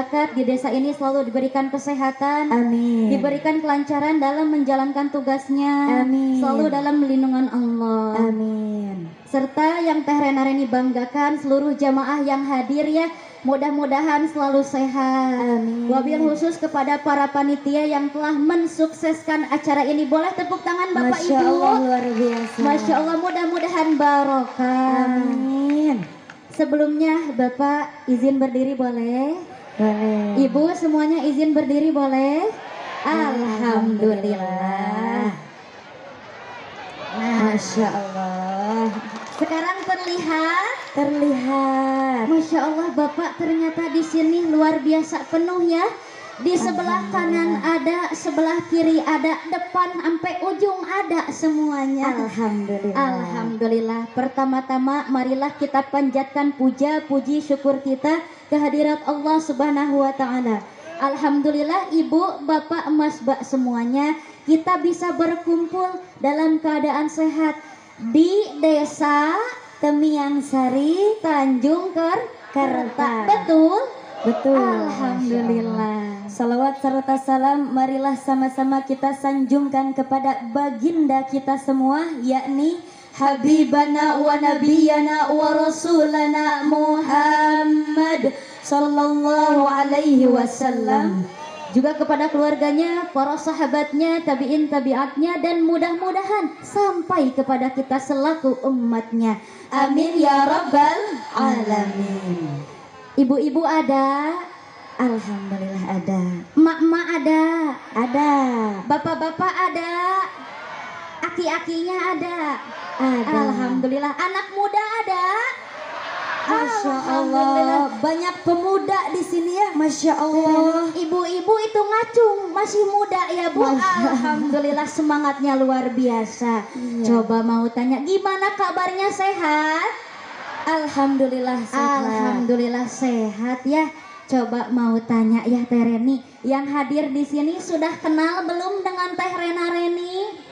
masyarakat di desa ini selalu diberikan kesehatan, Amin. diberikan kelancaran dalam menjalankan tugasnya, Amin. selalu dalam lindungan Allah. Amin. Serta yang Teh Rena Reni banggakan seluruh jamaah yang hadir ya, mudah-mudahan selalu sehat. Amin. Wabil khusus kepada para panitia yang telah mensukseskan acara ini. Boleh tepuk tangan Bapak Masya Ibu. Allah, luar biasa. Masya Allah, mudah-mudahan barokah. Amin. Sebelumnya Bapak izin berdiri boleh? Boleh. Ibu semuanya izin berdiri boleh? Alhamdulillah. Nah, Masya Allah. sekarang terlihat, Masya Allah Bapak ternyata di sini luar biasa penuh ya. Di sebelah kanan ada, sebelah kiri ada, depan sampai ujung ada semuanya. Alhamdulillah. Alhamdulillah. Pertama-tama marilah kita panjatkan puja, puji, syukur kita kehadirat Allah Subhanahu wa taala. Alhamdulillah Ibu, Bapak, Mas, Mbak semuanya kita bisa berkumpul dalam keadaan sehat di desa Temiang Sari, Tanjung Kerta. Betul? Betul. Alhamdulillah. Salawat serta salam marilah sama-sama kita sanjungkan kepada baginda kita semua, yakni Habibana wa Nabiyana wa Rasulana Muhammad sallallahu alaihi wasallam. Juga kepada keluarganya, para sahabatnya, tabi'in tabi'atnya, dan mudah-mudahan sampai kepada kita selaku umatnya. Amin ya rabbal alamin. Ibu-ibu ada, Alhamdulillah ada. emak-emak ada, bapak-bapak ada, aki-akinya ada. Alhamdulillah. Anak muda ada. Masya Allah, banyak pemuda di sini ya, Masya Allah. Ibu-ibu itu ngacung, masih muda ya Bu. Alhamdulillah, semangatnya luar biasa. Iya. Coba mau tanya, gimana kabarnya, sehat? Alhamdulillah sehat. Alhamdulillah sehat ya. Coba mau tanya ya Teh Reni, yang hadir di sini sudah kenal belum dengan Teh Rena Reni?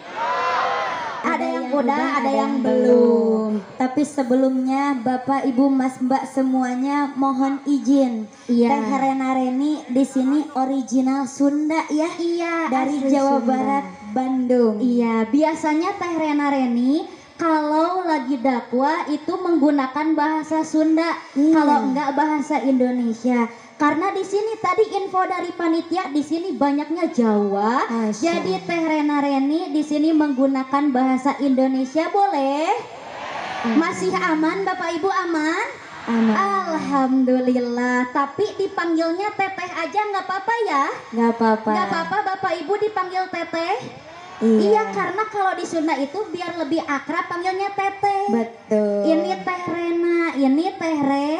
Ada yang udah, ada yang belum. Tapi sebelumnya Bapak, Ibu, Mas, Mbak semuanya mohon izin. Iya. Teh Rena Reni di sini original Sunda ya. Iya, Dari asli Jawa Sunda. Barat, Bandung. Iya, biasanya Teh Rena Reni kalau lagi dakwah itu menggunakan bahasa Sunda, Iya. kalau enggak bahasa Indonesia. Karena di sini tadi info dari panitia di sini banyaknya Jawa, Masya jadi Allah. Teh Rena Reni di sini menggunakan bahasa Indonesia boleh? Masih aman Bapak Ibu aman? Aman. Alhamdulillah. Tapi dipanggilnya Teteh aja nggak apa-apa ya? Nggak apa-apa. Nggak apa-apa Bapak Ibu dipanggil Teteh? Iya. Iya, karena kalau di Sunda itu biar lebih akrab panggilnya Teteh. Betul. Ini Teh Rena, ini Teh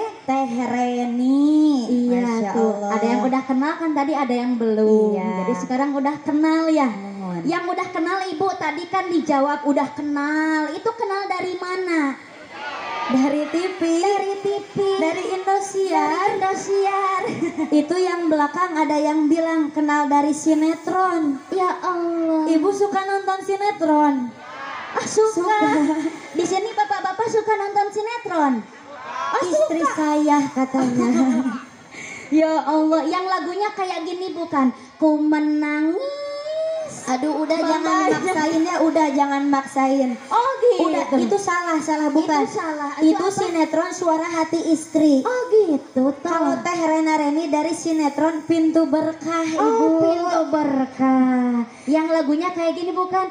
Reni. Iya Masya tuh. Allah. Ada yang udah kenal kan tadi, ada yang belum. Iya. Jadi sekarang udah kenal ya. Mohon. Yang udah kenal Ibu tadi kan dijawab udah kenal. Itu kenal dari mana? Dari TV. Dari TV. Dari Indosiar. Dari Indosiar. Itu yang belakang ada yang bilang kenal dari sinetron. Ya Allah. Ibu suka nonton sinetron? Suka. Di sini bapak-bapak suka nonton sinetron. Istri saya katanya. Ya Allah, yang lagunya kayak gini bukan? Ku menangis. Aduh, udah Mama. jangan maksain ya, udah jangan maksain. Oh gitu. Udah, itu salah bukan. Itu salah. Itu apa? sinetron Suara Hati Istri. Oh gitu. Kalau Teh Rena Reni dari sinetron Pintu Berkah, Ibu. Oh, Pintu Berkah. Yang lagunya kayak gini bukan?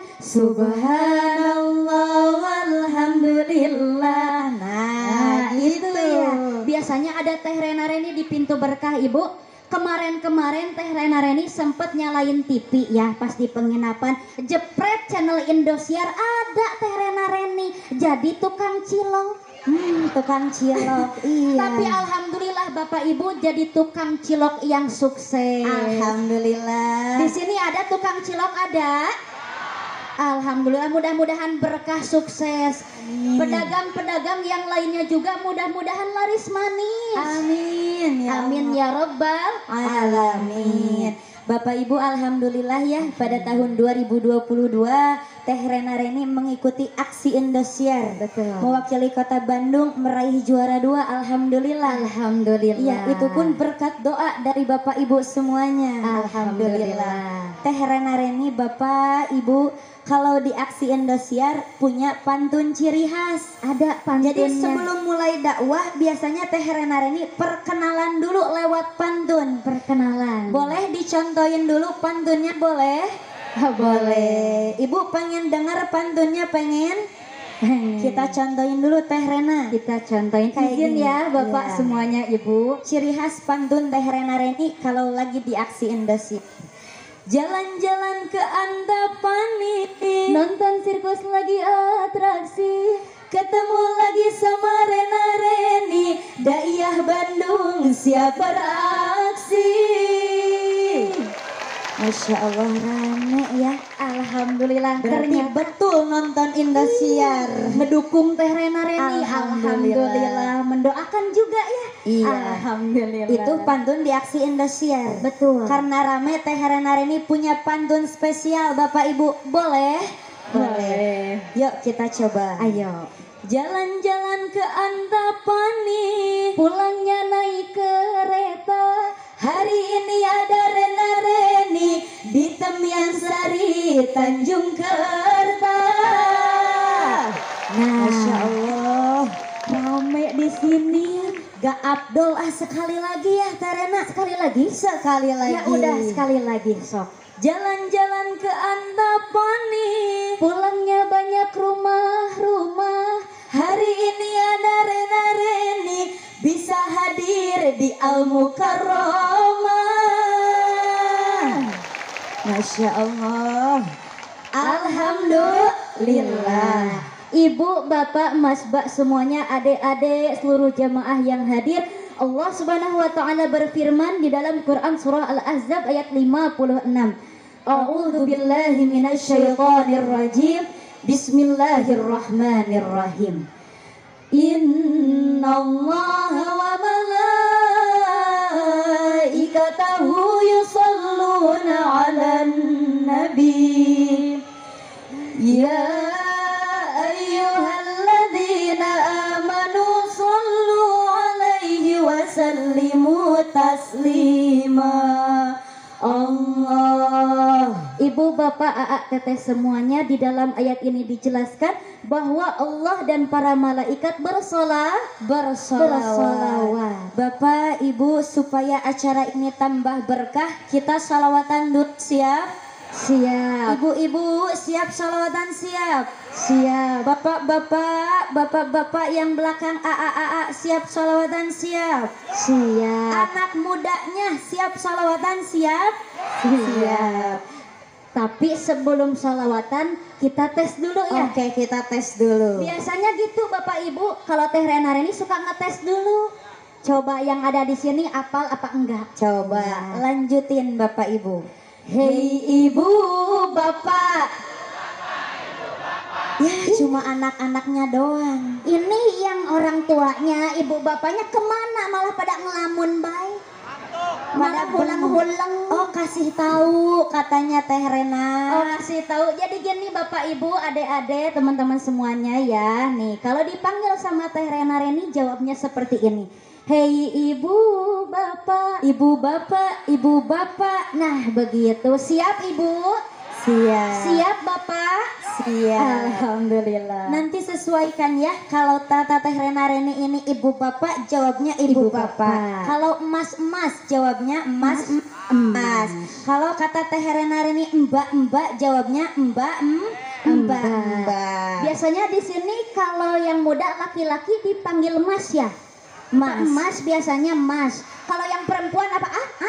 Subhanallah walhamdulillah. Nah, itu itu ya. Biasanya ada Teh Rena Reni di Pintu Berkah, Ibu. Kemarin-kemarin Teh Rena Reni sempet nyalain TV ya pas di penginapan. Jepret channel Indosiar ada Teh Rena Reni jadi tukang cilok. Tukang cilok. Iya. Tapi alhamdulillah Bapak Ibu jadi tukang cilok yang sukses. Alhamdulillah. Di sini ada tukang cilok ada. Alhamdulillah, mudah-mudahan berkah sukses. Pedagang-pedagang yang lainnya juga mudah-mudahan laris manis. Amin ya Amin Allah. ya Rabbal Alamin. Bapak Ibu, alhamdulillah ya, pada tahun 2022 Teh Rena Reni mengikuti aksi Indosiar. Betul. Mewakili Kota Bandung meraih juara 2. Alhamdulillah. Alhamdulillah. Iya, itu pun berkat doa dari Bapak Ibu semuanya. Alhamdulillah. Teh Rena Reni, Bapak Ibu, kalau di aksi Indosiar punya pantun ciri khas. Ada pantunnya. Jadi sebelum mulai dakwah biasanya Teh Rena Reni perkenalan dulu lewat pantun. Perkenalan. Boleh dicontohin dulu pantunnya, boleh? Boleh. Ibu pengen dengar pantunnya, pengen? Kita contohin dulu Teh Rena. Kita contohin. Kayak Izin gini. ya Bapak Iya. semuanya Ibu. Ciri khas pantun Teh Rena Reni kalau lagi di aksi Indosiar. Jalan-jalan ke Antapani, Nonton sirkus lagi atraksi. ketemu lagi sama Rena Reni, Daiyah Bandung siap beraksi. Masya Allah, rame ya. Alhamdulillah. Berarti Ternyata betul nonton Indosiar. mendukung Teh Rena Reni. Alhamdulillah. Alhamdulillah. Mendoakan juga ya. Iya. Alhamdulillah. Itu pantun di aksi Indosiar. Betul. Karena rame, Teh Rena Reni punya pantun spesial, Bapak Ibu. Boleh? Boleh. Yuk kita coba. Ayo. Jalan-jalan ke Antapani, Pulangnya naik kereta. hari ini ada Rena Reni di Temian Sari, Tanjung Kerta. Nah, Masya Allah, rame di sini. gak Abdul sekali lagi ya Teh Rena. Sekali lagi. Sekali lagi. Ya udah sekali lagi sok. Jalan-jalan ke Antapani, Pulangnya banyak rumah-rumah. hari ini ada Rena Reni bisa hadir di Al-Mukarramah. Masya Allah. Alhamdulillah. Ibu, bapak, mas, bak semuanya, adik-adik, seluruh jamaah yang hadir. Allah Subhanahu wa taala berfirman di dalam Quran surah Al-Ahzab ayat 56. A'udzu billahi minasyaitonir rajim. Bismillahirrahmanirrahim. Innallaha wa malaikatahu yusalluna 'alan nabi. Ya ayyuhalladzina amanu sallu 'alaihi wa sallimu taslima. Allah. Ibu, bapak, aak, teteh semuanya, di dalam ayat ini dijelaskan bahwa Allah dan para malaikat bersolawat. Bapak, Ibu, supaya acara ini tambah berkah, kita salawatan dulu, siap? Siap, Ibu-ibu, siap salawatan, siap? siap, Bapak-bapak yang belakang AA siap salawatan, siap? siap, Anak mudanya siap salawatan, siap? siap. Tapi sebelum salawatan kita tes dulu ya. Oke, kita tes dulu. Biasanya gitu Bapak Ibu, kalau Teh Rena Reni suka ngetes dulu. Coba yang ada di sini apal apa enggak? Coba Nah. lanjutin Bapak Ibu. Hei ibu, bapak. Ya cuma anak-anaknya doang. Ini yang orang tuanya, ibu bapaknya kemana? Malah pada ngelamun baik. Malah hulang-hulang. Oh, kasih tahu katanya Teh Rena. Oh, kasih tahu. Jadi gini Bapak Ibu, adik-adik, teman-teman semuanya ya. Nih, kalau dipanggil sama Teh Rena Reni jawabnya seperti ini. Hei ibu, bapak. Ibu bapak, ibu bapak. Nah, begitu. Siap ibu? Siap. Siap bapak? Siap. Alhamdulillah. Nanti sesuaikan ya. Kalau Tata Teh Rena Reni ini ibu bapak, jawabnya ibu, Ibu bapak. bapak. Kalau emas-emas, jawabnya emas emas. Kalau kata Teh Rena Reni mbak-mbak, jawabnya mbak-mbak. Biasanya di sini kalau yang muda laki-laki dipanggil mas ya. Mas. Mas biasanya mas. Kalau yang perempuan apa?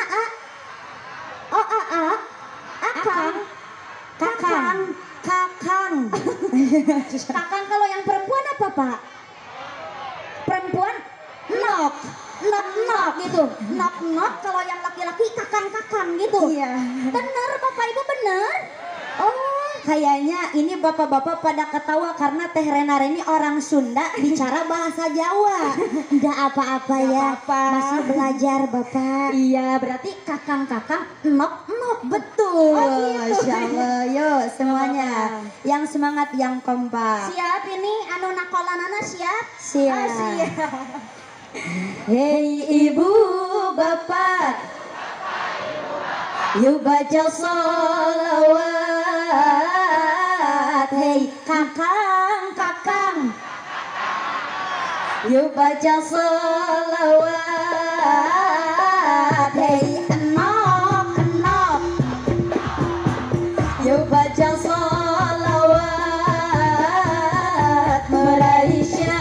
Oh akang. Kakang. Kakang. Kakang kalau yang perempuan apa Pak? Perempuan nok. Nok gitu. Nok kalau yang laki-laki kakang gitu. Iya. Bener Bapak Ibu bener. Oh Kayaknya ini bapak-bapak pada ketawa karena Teh Rena ini orang Sunda bicara bahasa Jawa. Enggak apa-apa ya. Masih belajar Bapak. Iya, berarti kakang-kakang nok-nok. Betul. Oh, gitu. Masya Allah. Yuk semuanya. Yang semangat, yang kompak. Siap ini anu nakolanana siap? Siap. Ah, siap. Hei ibu bapak, yuk baca sholawat. Hei kakang, yuk baca sholawat. Hei enok, yuk baca sholawat. Meraih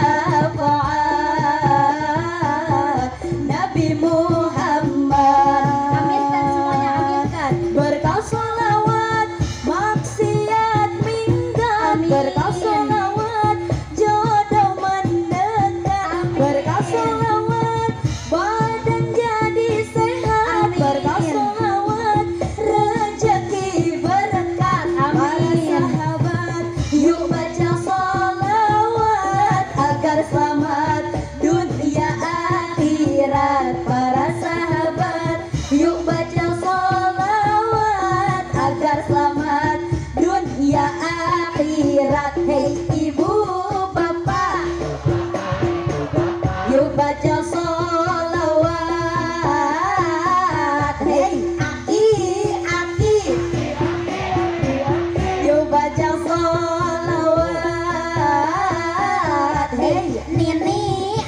syafaat Nabi Muhammad. Aminkan semuanya, aminkan. Berkah sholawat maksiat minggat. Amin. Berkah sholawat jodoh mendekat. Amin. Berkah sholawat badan jadi sehat. Amin. Berkah sholawat rezeki berkat. Para sahabat yuk baca sholawat agar selamat dunia akhirat. Para sahabat yuk baca sholawat agar selamat dunia akhirat. Hei ibu bapak, yuk baca sholawat. Hei aki, yuk baca sholawat. Hei nini,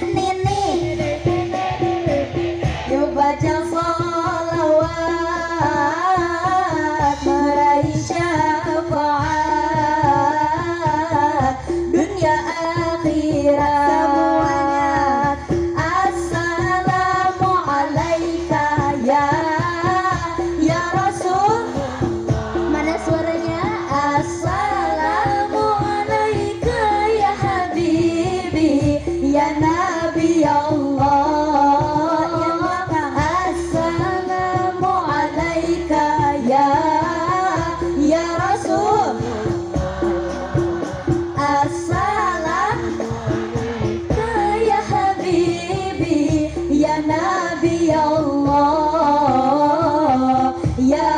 yuk baca sholawat. Meraih syafaat dunia akhirat. Semuanya assalamu alaika ya Rasul. Mana suaranya? Assalamu alaika ya Habibi ya Nabi Allah. Yang belakang assalamu alaika ya Rasul. Assalamu ya Habibi ya Nabi Allah ya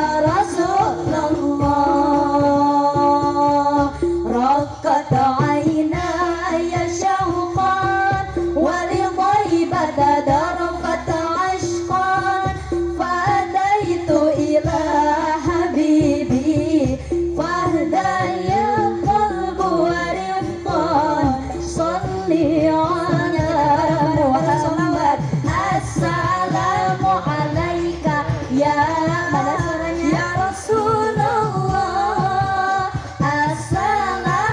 Rasulullah. Rakat aynaya syauqan walidhaibata darafat ashqan. Fadaitu ila habibi fahdaya qalbu warifqan. Salli ala Muhammad. Assalamu alaika ya Rasulullah. Assalam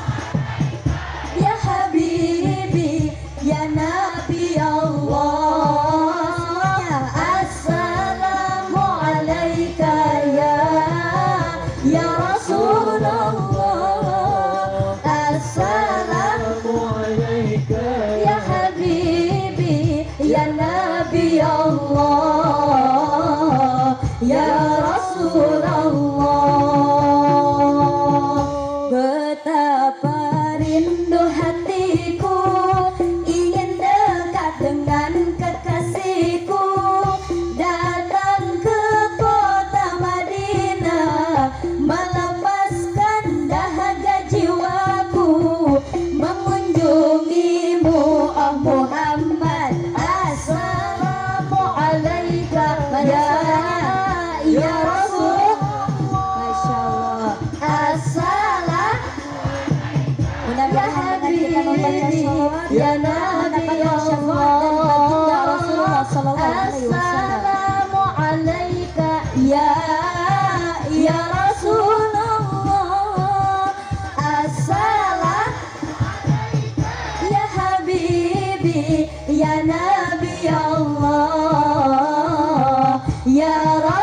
ya Habibi ya Nabi Allah. Assalamu alaika ya Rasulullah. Assalamu alaika ya Habibi ya Nabi Allah ya Rasulullah. Betapa rindu hatiku ingin dekat dengan kekasihku. Datang ke kota Madinah melepaskan dahaga jiwaku. Mengunjungimu oh Muhammad. Assalamu alaika ya Rasul. Masya Allah. Assalam mudah-mudahan dengan kita membaca sholawat ya Nabi Allah Rasulullah sallallahu alaihi wasallam. Assalamu alaika ya Rasulullah. Assalam ya Habibi ya Nabi Allah ya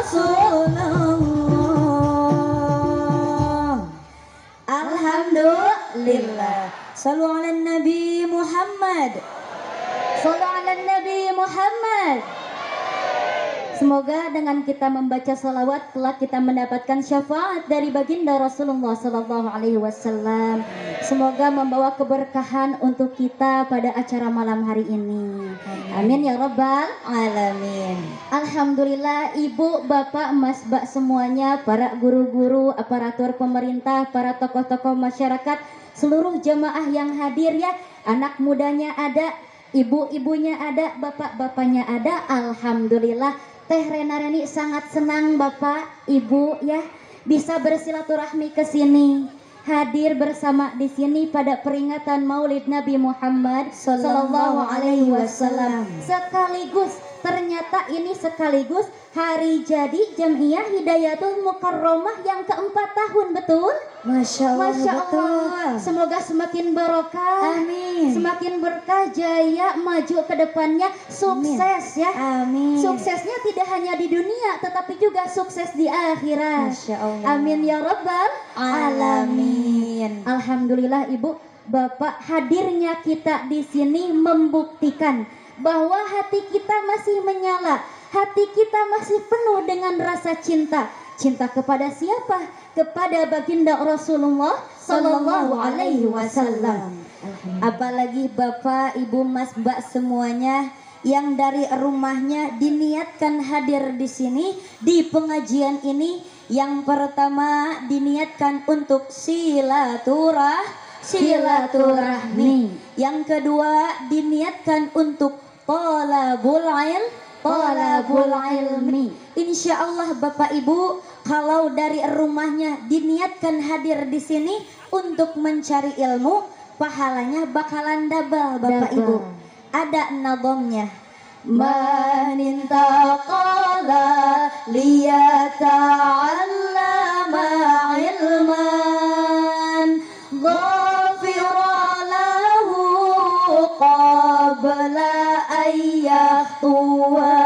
Rasulullah. Alhamdulillah. Sallu ala Nabi Muhammad. Sallu ala Nabi Muhammad. Semoga dengan kita membaca salawat kelak kita mendapatkan syafaat dari baginda Rasulullah Sallallahu Alaihi Wasallam. Semoga membawa keberkahan untuk kita pada acara malam hari ini. Amin ya rabbal Alamin. Alhamdulillah, ibu, bapak, mas, mbak semuanya, para guru-guru, aparatur pemerintah, para tokoh-tokoh masyarakat, seluruh jemaah yang hadir ya, anak mudanya ada, ibu-ibunya ada, bapak-bapaknya ada. Alhamdulillah, Teh Rena Reni sangat senang bapak, ibu ya bisa bersilaturahmi ke sini. Hadir bersama di sini pada peringatan Maulid Nabi Muhammad Sallallahu Alaihi Wasallam. Sekaligus ternyata ini sekaligus hari jadi Jam'iyah Hidayatul Mukarramah yang keempat tahun, betul? Masya Allah, Masya Allah. betul. Semoga semakin barokah, Amin. semakin berkah, jaya, maju ke depannya, sukses ya. Amin. Suksesnya tidak hanya di dunia tetapi juga sukses di akhirat. Masya Allah. Amin ya rabbal Alamin. Alhamdulillah ibu, bapak, hadirnya kita di sini membuktikan bahwa hati kita masih menyala, hati kita masih penuh dengan rasa cinta. Cinta kepada siapa? Kepada baginda Rasulullah Sallallahu Alaihi Wasallam. Apalagi bapak, ibu, mas, mbak semuanya yang dari rumahnya diniatkan hadir di sini di pengajian ini. Yang pertama diniatkan untuk silaturahmi. Yang kedua diniatkan untuk talabul ilmi. Insya Allah bapak ibu, kalau dari rumahnya diniatkan hadir di sini untuk mencari ilmu, pahalanya bakalan double bapak ibu. Ada nadhamnya. Man intaqala liyata'allama ilman ghafira lahu qabla ayyahtuwa.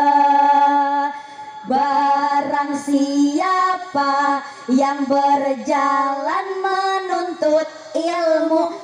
Barang siapa yang berjalan menuntut ilmu,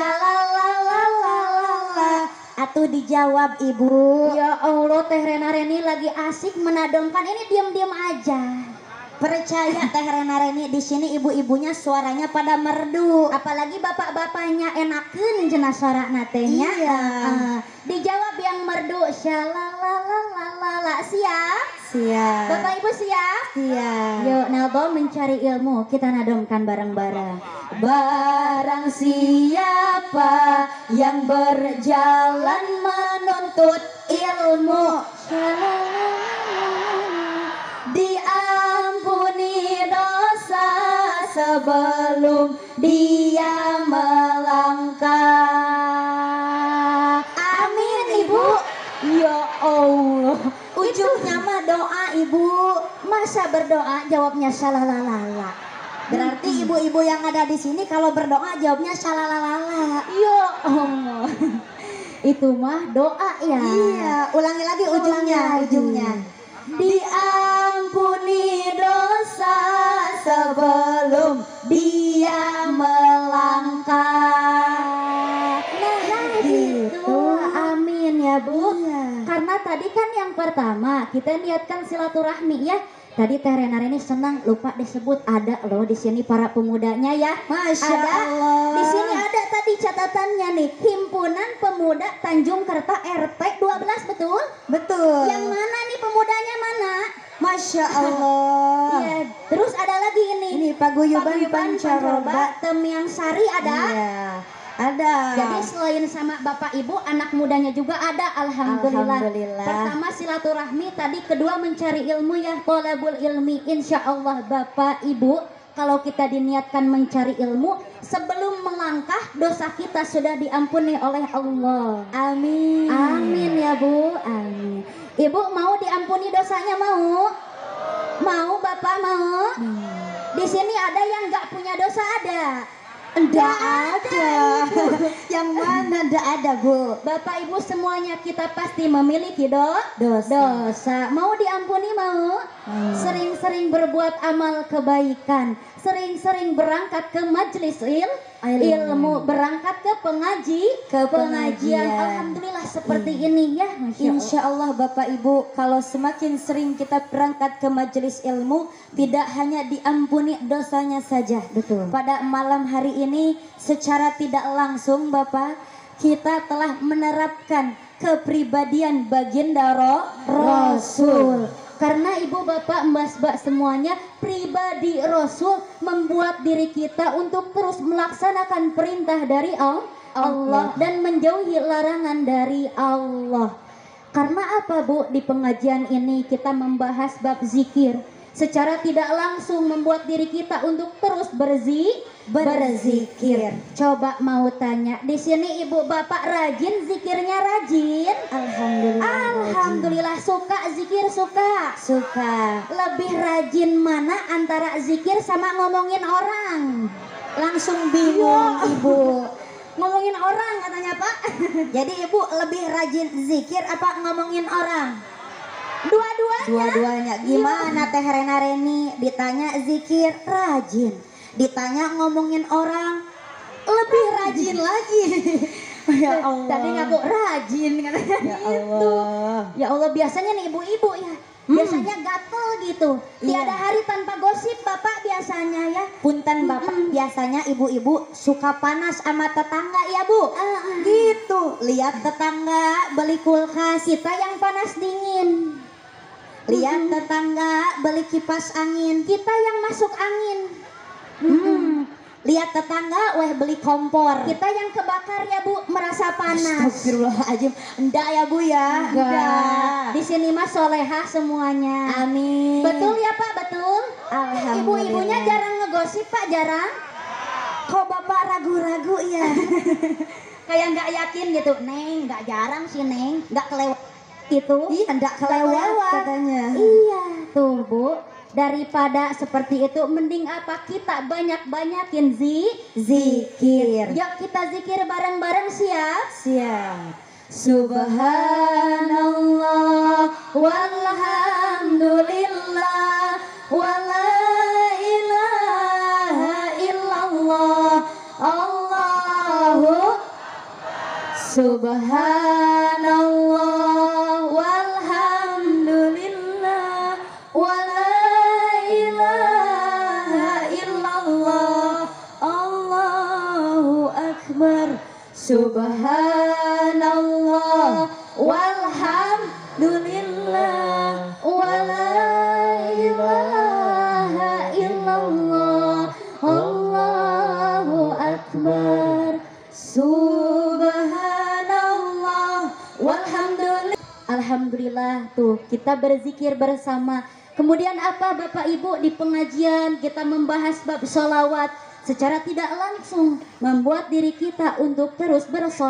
syalalalala. Atuh dijawab ibu. Ya Allah, Teh Rena Reni lagi asik menadongkan, ini diam-diam aja. Percaya Teh Rena Reni di sini ibu-ibunya suaranya pada merdu. Apalagi bapak-bapaknya enakeun cenah suara natenya. Iya. Dijawab yang merdu, syalalalala. Siap? Siap. Bapak ibu siap? Siap. Yuk Naldo mencari ilmu, kita nadongkan bareng-bareng. Barang siapa yang berjalan menuntut ilmu, diampuni dosa sebelum dia melangkah. Amin ibu. Ya Allah, Ujungnya mah doa ibu. masa berdoa jawabnya syalalalala. Berarti ibu-ibu yang ada di sini kalau berdoa jawabnya syalalalala. Ya Allah, itu mah doa ya. Iya, ulangi lagi ujungnya. Diampuni dosa sebelum dia melangkah. Nah gitu, amin ya Bu. Iya. Karena tadi kan yang pertama kita niatkan silaturahmi ya. Tadi Teh Rena Reni senang lupa disebut ada loh di sini para pemudanya ya. Masya Ada. Allah. Di sini ada tadi catatannya nih, Himpunan Pemuda Tanjung Kerta RT 12, betul? Betul. Yang mana nih pemudanya mana? Masya Allah. Iya. Terus ada lagi ini. Ini Paguyuban Pancaroba. Temiang Sari ada. Iya, ada. Jadi selain sama bapak ibu, anak mudanya juga ada. Alhamdulillah. Alhamdulillah. Pertama silaturahmi, tadi kedua mencari ilmu ya, thalabul ilmi. Insya Allah bapak ibu, kalau kita diniatkan mencari ilmu, sebelum melangkah dosa kita sudah diampuni oleh Allah. Amin. Amin ya Bu. Amin. Ibu mau diampuni dosanya, mau? Mau bapak mau? Di sini ada yang nggak punya dosa, ada? Enggak ada. Yang mana enggak ada, Bu? Bapak ibu semuanya kita pasti memiliki dosa. Dosa. Mau diampuni, mau? Sering-sering berbuat amal kebaikan, sering-sering berangkat ke majelis ilmu, berangkat ke pengajian. Alhamdulillah seperti ini ya, Insya Allah Bapak Ibu, kalau semakin sering kita berangkat ke majelis ilmu, tidak hanya diampuni dosanya saja. Betul. Pada malam hari ini secara tidak langsung Bapak, kita telah menerapkan kepribadian baginda Rasul. Karena ibu bapak mbak semuanya, pribadi Rasul membuat diri kita untuk terus melaksanakan perintah dari Allah dan menjauhi larangan dari Allah. Karena apa Bu? Di pengajian ini kita membahas bab zikir. Secara tidak langsung membuat diri kita untuk terus berzikir. Coba mau tanya, di sini ibu bapak rajin zikirnya rajin? Alhamdulillah. Suka zikir suka? Suka. Lebih rajin mana antara zikir sama ngomongin orang? Langsung bingung Ibu. Ngomongin orang katanya Pak. Jadi Ibu lebih rajin zikir apa ngomongin orang? Dua-duanya. Gimana Teh Rena Reni? Ditanya zikir rajin, ditanya ngomongin orang lebih rajin lagi. Ya Allah. Tadi ngaku rajin katanya Ya gitu. Allah. Ya Allah, biasanya nih ibu-ibu ya, biasanya gatel gitu. Tiada Iya. hari tanpa gosip Bapak biasanya ya. Punten Bapak, biasanya ibu-ibu suka panas sama tetangga ya Bu. Gitu. Lihat tetangga beli kulkas, Kita yang panas dingin, lihat tetangga beli kipas angin, kita yang masuk angin. lihat tetangga weh beli kompor. Kita yang kebakar ya Bu, merasa panas. Astagfirullahaladzim. Enggak ya Bu ya. Enggak. Di sini mah solehah semuanya. Amin. Betul ya Pak, betul. Alhamdulillah. Ibu-ibunya jarang ngegosip Pak, jarang. Kok Bapak ragu-ragu ya? Kayak nggak yakin gitu. Neng, nggak jarang sih Neng, nggak kelewat gitu. Iya, enggak kelewat katanya. Iya, tuh Bu. Daripada seperti itu, mending apa kita banyak-banyakin Zikir. Yuk kita zikir bareng-bareng, siap? Siap. Subhanallah walhamdulillah wala ilaha illallah Allahu Subhanallah walhamdulillah wala ilaha illallah Allahu akbar. Subhanallah walhamdulillah wala ilaha illallah Allahu akbar. Subhanallah walhamdulillah. Alhamdulillah, tuh kita berzikir bersama. Kemudian apa Bapak Ibu, di pengajian kita membahas bab sholawat. Secara tidak langsung membuat diri kita untuk terus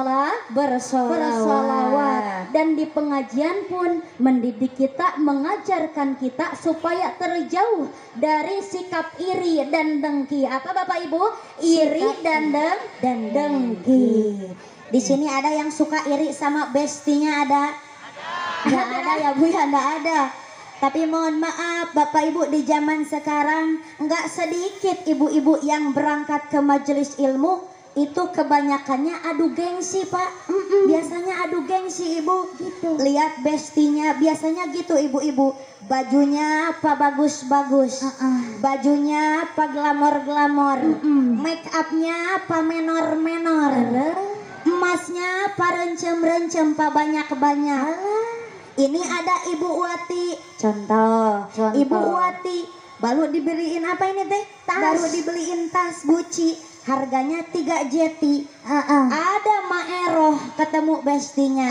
bersolawat. Dan di pengajian pun mendidik kita, mengajarkan kita supaya terjauh dari sikap iri dan dengki. Apa Bapak Ibu? Iri dan dengki. Di sini ada yang suka iri sama bestinya ada? Nggak ada ya Bu ya, nggak ada. Tapi mohon maaf Bapak Ibu, di zaman sekarang nggak sedikit ibu-ibu yang berangkat ke majelis ilmu itu kebanyakannya adu gengsi Pak. Biasanya adu gengsi Ibu. Gitu. Lihat bestinya biasanya gitu ibu-ibu. Bajunya apa bagus-bagus, bajunya apa glamor-glamor, make upnya apa menor-menor, emasnya apa rencem-rencem apa banyak-banyak. Ini ada Ibu Wati, contoh. Ibu Wati baru dibeliin apa ini teh? Baru dibeliin tas Gucci, harganya 3 jeti. Ada Maeroh ketemu bestinya.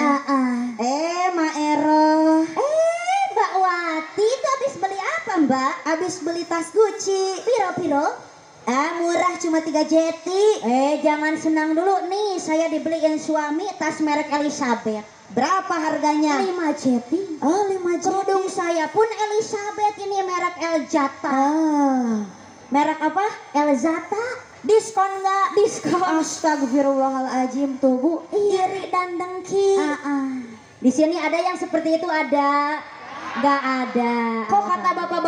Maeroh. Mbak Wati itu habis beli apa Mbak? Habis beli tas Gucci. Piro? Murah cuma 3 jeti. Jangan senang dulu nih, saya dibeliin suami tas merek Elizabeth. Berapa harganya? 5 jeti. Oh, 5 jeti. Kerudung saya pun Elizabeth, ini merek Elzata. Merek apa? Elzata. Diskon nggak? Diskon. Astagfirullahaladzim tuh Bu. Iri dan dengki. Di sini ada yang seperti itu, ada? Nggak ada. Kok kata Bapak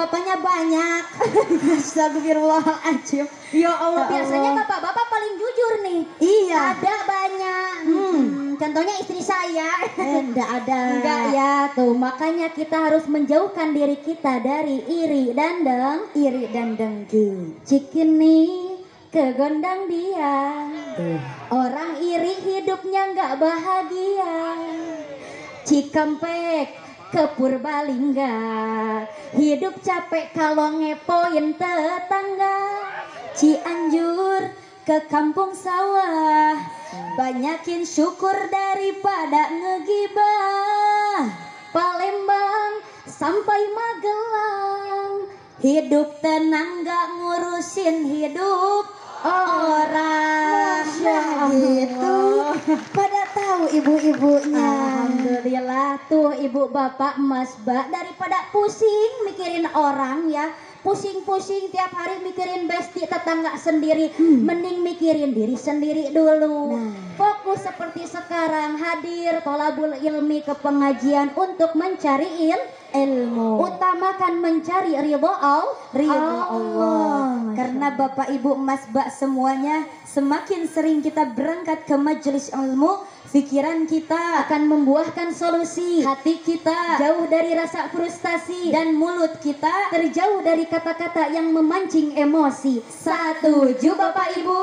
banyak. Astagfirullahaladzim. Ya Allah, Ya biasanya Allah. bapak-bapak paling jujur nih. Iya. Ada banyak. Contohnya istri saya. Enggak ada. Enggak ya, tuh makanya kita harus menjauhkan diri kita dari iri dan Iri dan dengki. cikini kegondang dia. Tuh. Orang iri hidupnya nggak bahagia. Cikampek ke Purbalingga, hidup capek kalau ngepoin tetangga. Cianjur ke kampung sawah, banyakin syukur daripada ngegibah. Palembang sampai Magelang, hidup tenang gak ngurusin hidup orang. Gitu. Pada tahu ibu-ibunya. Alhamdulillah tuh ibu bapak mas mbak, daripada pusing mikirin orang ya, pusing-pusing tiap hari mikirin besti tetangga sendiri, mending mikirin diri sendiri dulu. Nah. Fokus seperti sekarang, hadir tolabul ilmi ke pengajian untuk mencari ilmu. Utamakan mencari ridho Allah. Karena Bapak Ibu Mas Mbak semuanya, semakin sering kita berangkat ke majelis ilmu, pikiran kita akan membuahkan solusi, hati kita jauh dari rasa frustasi, dan mulut kita terjauh dari kata-kata yang memancing emosi. Setuju Bapak Ibu?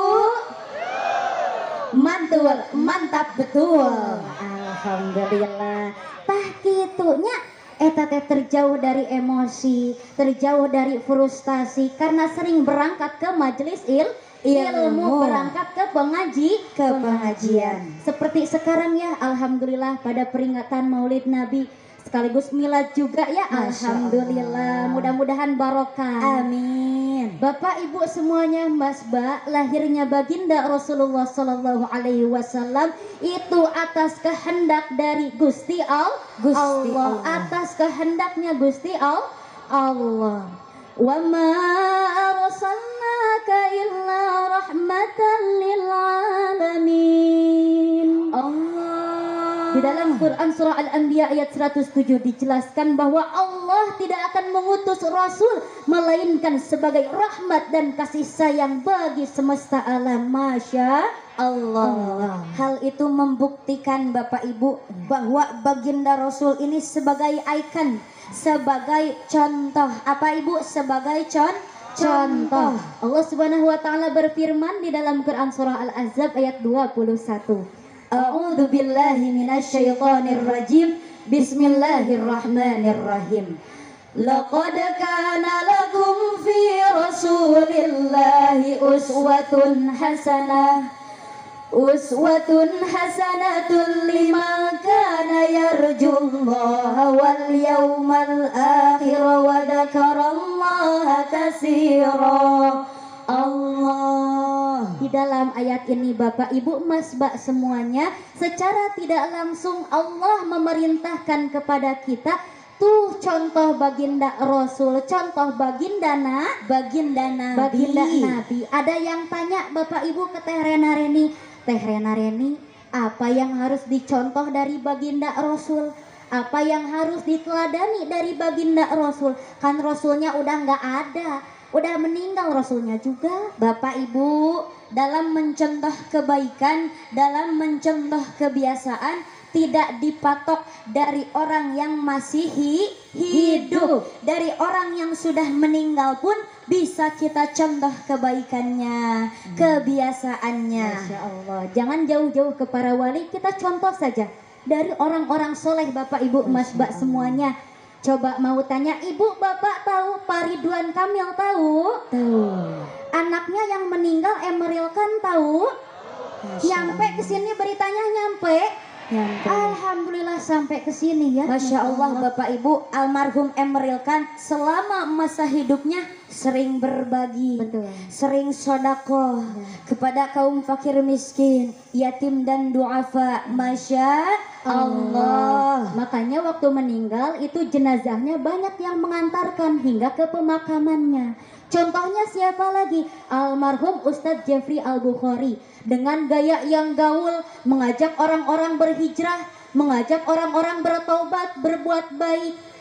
Mantul, mantap betul. Alhamdulillah. Tah kitunya eta teh terjauh dari emosi, terjauh dari frustasi karena sering berangkat ke majelis ilmu, berangkat ke pengajian. Seperti sekarang ya, alhamdulillah pada peringatan Maulid Nabi sekaligus milad juga ya. Alhamdulillah, mudah-mudahan barokah. Amin. Bapak Ibu semuanya, Mas Ba, lahirnya baginda Rasulullah Sallallahu Alaihi Wasallam itu atas kehendak dari Gusti Allah, atas kehendaknya Gusti Allah. Wa ma arsalnaka illa rahmatan lil alamin. Di dalam Quran surah Al-Anbiya ayat 107 dijelaskan bahwa Allah tidak akan mengutus Rasul melainkan sebagai rahmat dan kasih sayang bagi semesta alam. Masya Allah. Hal itu membuktikan Bapak Ibu bahwa baginda Rasul ini sebagai ikon, sebagai contoh. Apa Ibu? Sebagai contoh. Allah Subhanahu wa taala berfirman di dalam Quran surah Al-Ahzab ayat 21. A'udzu billahi minasyaitonir rajim. Bismillahirrahmanirrahim. Laqad kana lakum fi Rasulillahi uswatun hasanatun liman kana yarjullaha wal yawmal akhir wa dzakarallaha katsira. Allah. Di dalam ayat ini Bapak Ibu Mas Mbak semuanya, secara tidak langsung Allah memerintahkan kepada kita tuh contoh baginda Rasul, contoh baginda Nabi. Ada yang tanya Bapak Ibu ke Teh Rena Reni, apa yang harus dicontoh dari baginda Rasul? Apa yang harus diteladani dari baginda Rasul? Kan Rasulnya udah nggak ada, udah meninggal Rasulnya juga. Bapak Ibu, dalam mencontoh kebaikan, dalam mencontoh kebiasaan, tidak dipatok dari orang yang masih hidup. Dari orang yang sudah meninggal pun bisa kita contoh kebaikannya, kebiasaannya. Masya Allah. Jangan jauh-jauh ke para wali, kita contoh saja dari orang-orang soleh Bapak Ibu Mas Mbak semuanya. Coba mau tanya ibu bapak tahu Pak Ridwan Kamil tahu? Anaknya yang meninggal Emeril Khan tahu? Nyampe ke sini beritanya nyampe? Alhamdulillah sampai ke sini ya. Masya Allah Bapak Ibu, almarhum Emeril Khan selama masa hidupnya sering berbagi, sering sodakoh kepada kaum fakir miskin, yatim dan duafa. Masya Allah. Makanya waktu meninggal itu jenazahnya banyak yang mengantarkan hingga ke pemakamannya. Contohnya siapa lagi? Almarhum Ustadz Jeffrey Al-Bukhari. Dengan gaya yang gaul, mengajak orang-orang berhijrah, mengajak orang-orang bertobat, berbuat baik,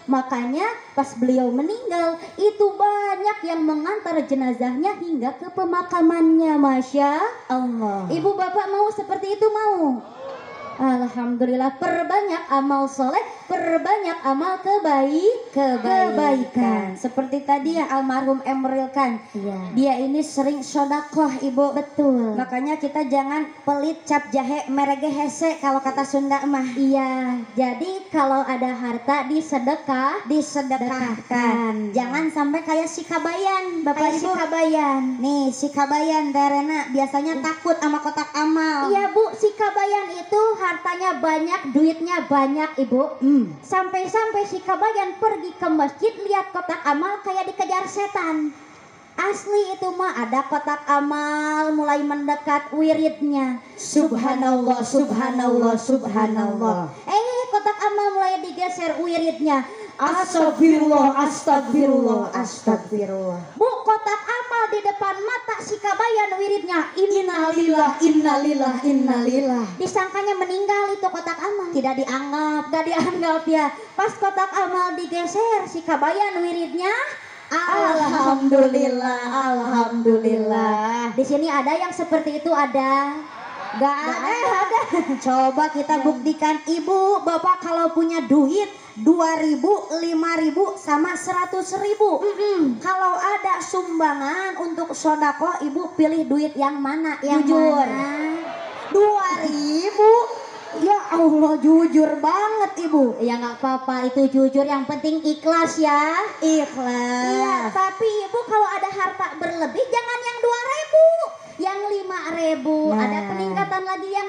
Makanya pas beliau meninggal itu banyak yang mengantar jenazahnya hingga ke pemakamannya. Masya Allah. Ibu bapak mau seperti itu, mau? Alhamdulillah, perbanyak amal soleh, perbanyak amal kebaikan. Seperti tadi ya almarhum Emeril kan, Iya. dia ini sering sodakoh ibu. Betul. Makanya kita jangan pelit cap jahe merege hese kalau kata Sunda mah. Iya, jadi kalau ada harta Disedekahkan. Jangan sampai kayak si Kabayan, Bapak kayak si Ibu. Kabayan. Nih si Kabayan Darena biasanya takut sama kotak amal. Iya Bu, si Kabayan itu hartanya banyak, duitnya banyak Ibu. Sampai-sampai si Kabayan pergi ke masjid lihat kotak amal kayak dikejar setan. Asli itu mah ada kotak amal mulai mendekat wiridnya. Subhanallah, subhanallah, subhanallah. Kotak amal mulai digeser wiridnya. Astagfirullah, astagfirullah, astagfirullah. Bu, kotak amal di depan mata si Kabayan wiridnya. Innalillah, innalillah, innalillah. Disangkanya meninggal itu kotak amal. Tidak dianggap. Gak dianggap ya. Pas kotak amal digeser si Kabayan wiridnya. Alhamdulillah, alhamdulillah. Di sini ada yang seperti itu, ada? Gak ada. Coba kita buktikan ibu, bapak kalau punya duit 2.000, 5.000 sama 100.000. Kalau ada sumbangan untuk sodako, ibu pilih duit yang mana? Yang Jujur. mana? 2.000. Ya Allah, jujur banget ibu. Ya nggak apa-apa, itu jujur, yang penting ikhlas ya. Ikhlas. Iya, tapi ibu kalau ada harta berlebih jangan yang 2.000, yang 5.000. Nah. Ada peningkatan lagi yang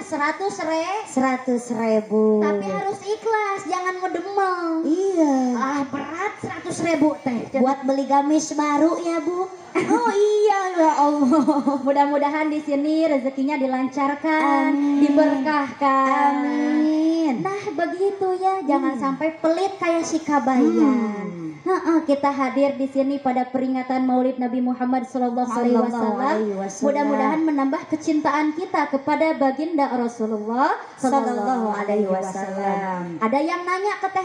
100.000. Tapi harus ikhlas, jangan ngedemel. Iya. Berat 100.000 teh. Buat beli gamis baru ya bu. Oh iya ya Allah. Mudah-mudahan di sini rezekinya dilancarkan, Amin. diberkahkan. Amin. Nah begitu ya, jangan sampai pelit kayak si Kabayan. Kita hadir di sini pada peringatan Maulid Nabi Muhammad SAW. Mudah-mudahan menambah kecintaan kita kepada baginda Rasulullah SAW. Ada yang nanya ke Teh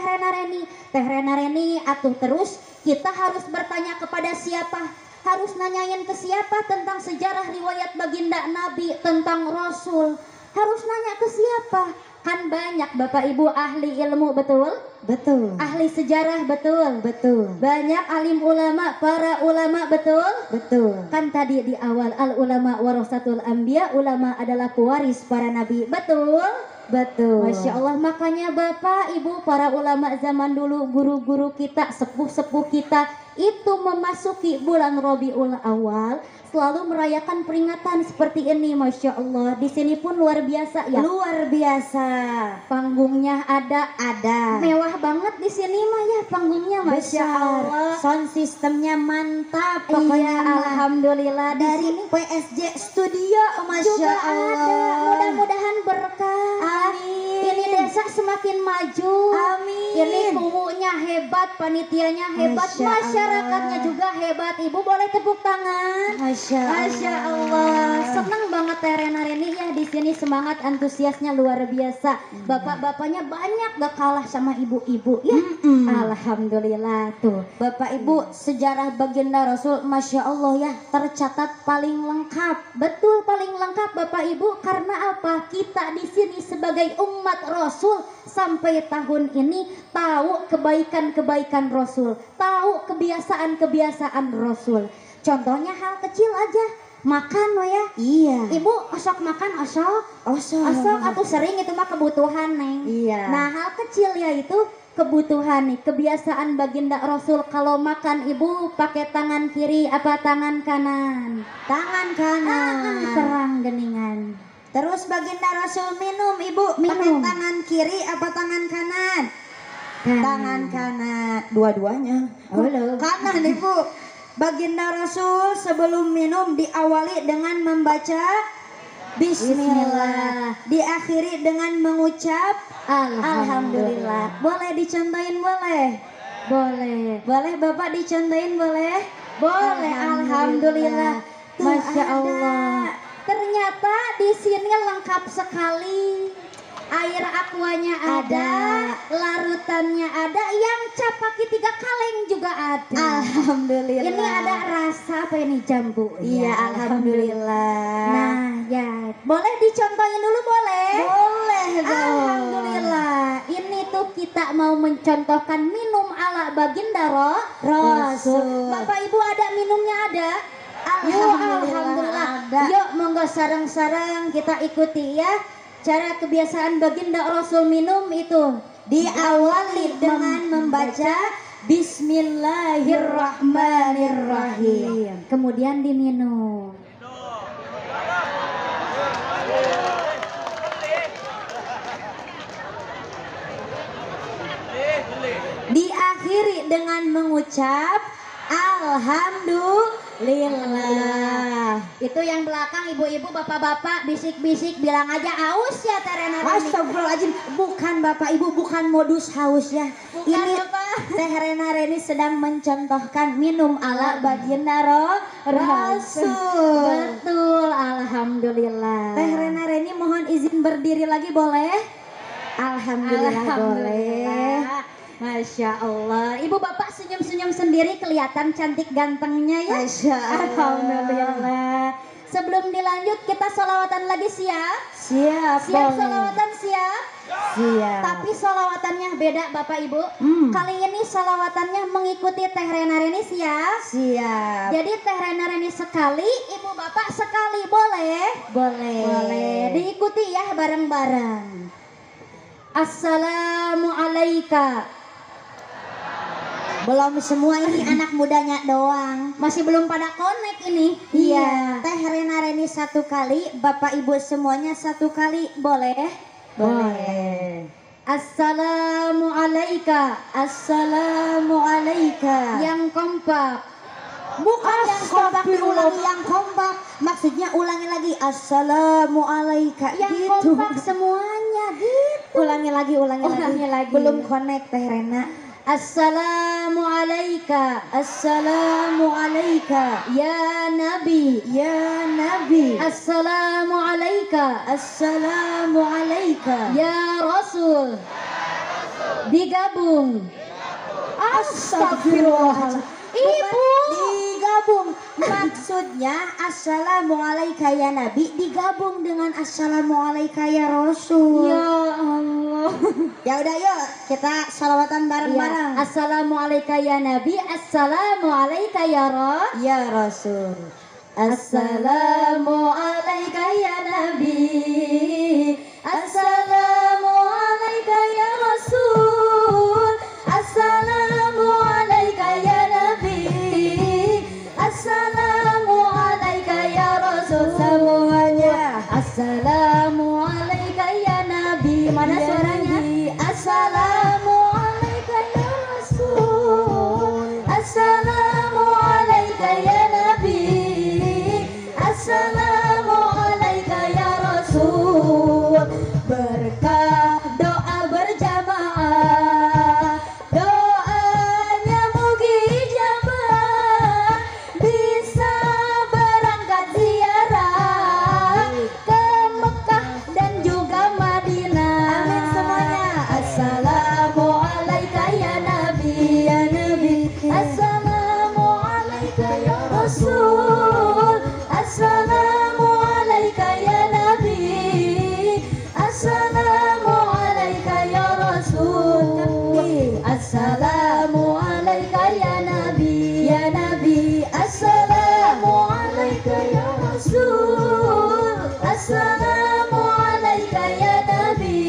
Rena Reni, atuh terus kita harus bertanya kepada siapa? Harus nanyain ke siapa tentang sejarah riwayat baginda Nabi, tentang Rasul? Harus nanya ke siapa? Kan banyak Bapak Ibu ahli ilmu, betul? Betul. Ahli sejarah, betul? Betul. Banyak alim ulama, para ulama, betul? Betul. Kan tadi di awal al ulama warasatul anbiya, ulama adalah pewaris para nabi, betul? Betul. Masya Allah, makanya Bapak Ibu para ulama zaman dulu, guru-guru kita, sepuh-sepuh kita itu memasuki bulan Rabiul Awal selalu merayakan peringatan seperti ini. Masya Allah, di sini pun luar biasa ya. Luar biasa. Panggungnya ada mewah banget di sini mah ya, panggungnya Masya Allah. Sound sistemnya mantap. Iya, Pokoknya alhamdulillah. dari PSG Studio, Masya juga Allah. ada. Mudah-mudahan berkah. Amin. Ini desa semakin maju. Amin. Ini kumunya hebat, panitianya hebat, Masya masyarakatnya Allah. juga hebat. Ibu boleh tepuk tangan. Masya Masya Allah, senang banget Teh Rena Reni ya di sini, semangat antusiasnya luar biasa. Bapak-bapaknya banyak gak kalah sama ibu-ibu ya. Alhamdulillah tuh. Bapak Ibu, sejarah baginda Rasul, Masya Allah ya, tercatat paling lengkap. Betul, paling lengkap Bapak Ibu. Karena apa? Kita di sini sebagai umat Rasul sampai tahun ini tahu kebaikan-kebaikan Rasul, tahu kebiasaan-kebiasaan Rasul. Contohnya hal kecil aja, makan lo ya. Iya. Ibu osok makan, osok atau sering itu mah kebutuhan neng. Iya. Nah hal kecil yaitu kebutuhan nih, kebiasaan baginda Rasul kalau makan ibu pakai tangan kiri apa tangan kanan? Tangan kanan. Terang geningan. Terus baginda Rasul minum, ibu pakai Minum. tangan kiri apa tangan kanan? Kanan. Tangan kanan. Dua-duanya. Halo. Kanan ibu. Baginda Rasul sebelum minum diawali dengan membaca Bismillah, diakhiri dengan mengucap Alhamdulillah. Boleh dicontohin, boleh? Boleh Bapak dicontohin, boleh? Boleh, alhamdulillah. Tuh Masya ada. Allah. Ternyata di sini lengkap sekali. air aquanya ada, larutannya ada, yang capaki 3 kaleng juga ada. Alhamdulillah. Ini ada rasa apa ini, jambu? Iya, alhamdulillah. Nah, ya, boleh dicontohin dulu, boleh? Boleh dong. Alhamdulillah. Ini tuh kita mau mencontohkan minum ala baginda Rasul. Bapak Ibu ada minumnya ada? Alhamdulillah. Ada. Yuk monggo sareng-sareng kita ikuti ya. Cara kebiasaan baginda Rasul minum itu Diawali dengan membaca Bismillahirrahmanirrahim. kemudian diminum. Diakhiri dengan mengucap Alhamdulillah. Itu yang belakang ibu-ibu, bapak-bapak bisik-bisik bilang aja aus ya Terena Reni. Astagfirullahaladzim, bukan Bapak Ibu, bukan modus haus ya. Bukan, Ini Bapak. Teh Rena Reni sedang mencontohkan minum ala baginda Rasul. Betul, alhamdulillah. Teh Rena Reni mohon izin berdiri lagi boleh? Alhamdulillah, boleh. Masya Allah. Ibu bapak senyum-senyum sendiri kelihatan cantik gantengnya ya. Masya Allah. Alhamdulillah. Sebelum dilanjut kita sholawatan lagi siap? Siap. Siap boleh. sholawatan siap? Siap. Tapi sholawatannya beda Bapak Ibu. Kali ini sholawatannya mengikuti Teh Rena Reni siap? Siap. Jadi Teh Rena Reni sekali, Ibu Bapak sekali, boleh? Boleh. Boleh. Diikuti ya bareng-bareng. Assalamualaikum. Belum semua ini anak mudanya doang. Masih belum pada connect ini. Iya. Teh Rena Reni 1 kali, Bapak Ibu semuanya 1 kali, boleh? Boleh. Assalamualaikum. Assalamualaikum. Yang kompak. Bukan yang kompak, diulangi yang kompak. Maksudnya ulangi lagi. Assalamualaikum. Yang gitu. kompak semuanya gitu. Ulangi lagi. Ulangi lagi. Belum connect Teh Rena. Assalamualaikum. Assalamualaikum. Ya Nabi. Ya Nabi. Assalamualaikum. Assalamualaikum. Ya Rasul. Digabung. Astagfirullahaladzim. Ibu. Digabung. Maksudnya Assalamualaikum ya Nabi digabung dengan Assalamualaikum ya Rasul. Ya Allah. Ya udah yuk kita salawatan bareng-bareng. Ya. Assalamualaikum ya Nabi. Assalamualaikum ya Rasul. Assalamualaikum ya Nabi. Assalamualaikum ya Rasul. Assalamualaikum ya Nabi. Assalamualaikum ya Rasul. Semuanya. Assalamualaikum ya Nabi. Mana Ya suaranya? Nabi. Assalamualaikum ya Rasul. Assalamualaikum ya Nabi. Assalamualaikum ya Rasul. Berkah doa berjamaah, doanya mugi ijabah, bisa berangkat ziarah ke Mekah dan juga Madinah. Amin semuanya. Assalamualaikum ya Nabi, ya Nabi. Assalamualaikum ya Rasul. Assalamualaikum ya Nabi. Assalamualaikum ya Rasul. Assalamualaikum ya Nabi, ya Nabi. Assalamualaikum ya Rasul. Assalamualaikum ya Nabi.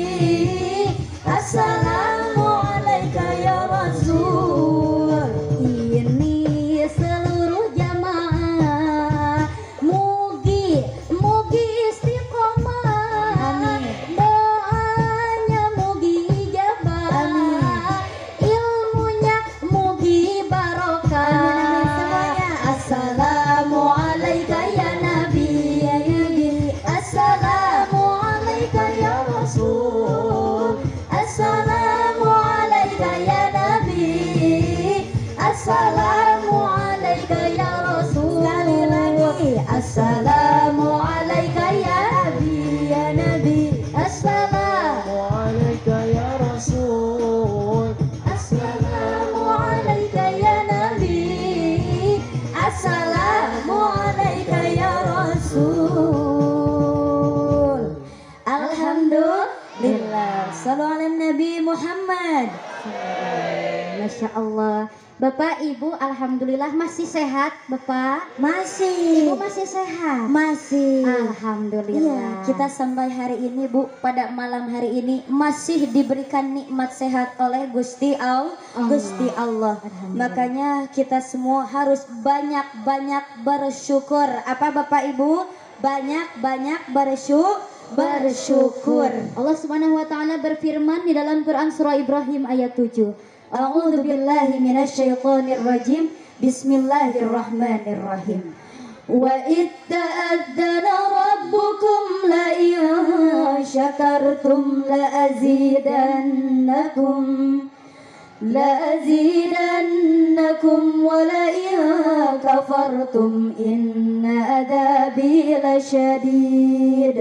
Assalamualaikum ya Rasul. Ini seluruh jamaah mugi istiqomah. Amin. Doanya mugi ijabah. Amin. Ilmunya mugi barokah. Amin, semuanya. Assalamualaikum ya Nabi, ya Nabi. Assalamualaikum ya Rasul. Assalamualaikum ya Nabi. Assalamualaikum ya Rasul. Sekali lagi. Assalamualaikum ya Nabi, ya Nabi. Assalamualaikum Masya Allah. Bapak Ibu alhamdulillah masih sehat Bapak? Masih. Ibu masih sehat? Masih. Alhamdulillah. Iya, kita sampai hari ini Bu, pada malam hari ini masih diberikan nikmat sehat oleh Gusti Allah. Makanya kita semua harus banyak-banyak bersyukur. Apa Bapak Ibu? Banyak-banyak bersyukur. Allah Subhanahu wa taala berfirman di dalam Quran surah Ibrahim ayat 7. A'udzu billahi minasyaitonir rajim. Bismillahirrahmanirrahim. Wa itta'adzana rabbukum la in syakartum la azidannakum wa la in kafartum inna adzabi lasyadid.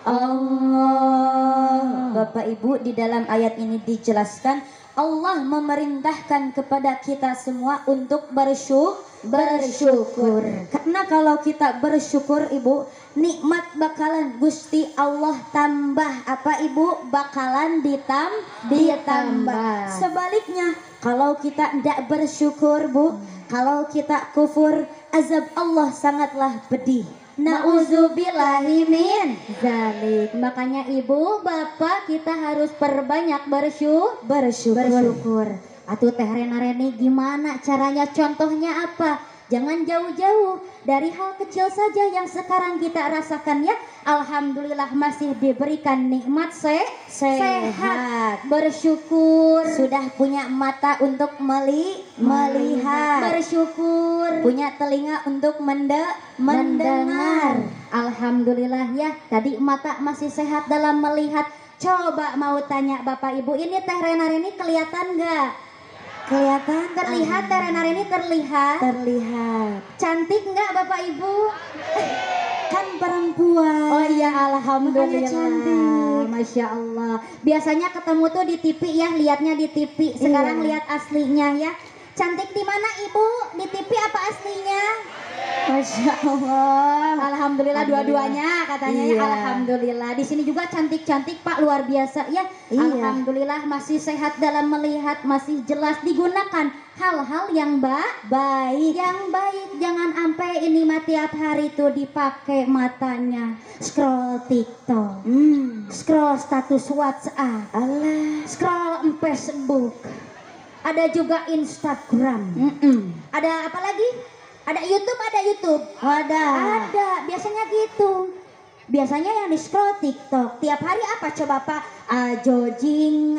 Allah. Bapak Ibu, di dalam ayat ini dijelaskan Allah memerintahkan kepada kita semua untuk bersyukur. Karena kalau kita bersyukur Ibu, nikmat bakalan Gusti Allah tambah. Apa Ibu? Bakalan ditambah. Sebaliknya, kalau kita tidak bersyukur Bu, kalau kita kufur, azab Allah sangatlah pedih. Nauzubillahi min zalik. Makanya Ibu, Bapak kita harus perbanyak bersyukur. Atuh Teh Rena-Reni gimana caranya? Contohnya apa? Jangan jauh-jauh dari hal kecil saja yang sekarang kita rasakan ya. Alhamdulillah masih diberikan nikmat sehat. Bersyukur. Sudah punya mata untuk melihat. Bersyukur. Punya telinga untuk mendengar. Alhamdulillah ya. Tadi mata masih sehat dalam melihat. Coba mau tanya Bapak Ibu, ini Teh Rena-Reni kelihatan nggak? Kelihatan, terlihat. Teh Rena-Reni terlihat. Cantik nggak Bapak Ibu? Kan perempuan. Oh iya, alhamdulillah. Cantik. Masya Allah. Biasanya ketemu tuh di TV ya, lihatnya di TV. Sekarang lihat aslinya ya. Cantik di mana Ibu? Di TV apa aslinya? Masya Allah. Alhamdulillah dua-duanya katanya ya. Alhamdulillah. Di sini juga cantik-cantik Pak, luar biasa ya. Alhamdulillah masih sehat dalam melihat, masih jelas digunakan hal-hal yang baik. Jangan sampai ini mah tiap hari tuh dipakai matanya. Scroll TikTok, scroll status WhatsApp, scroll Facebook. Ada juga Instagram. Ada apa lagi? Ada YouTube. Ada. Biasanya gitu. Biasanya yang di scroll TikTok. Tiap hari apa coba Pak? Ajojing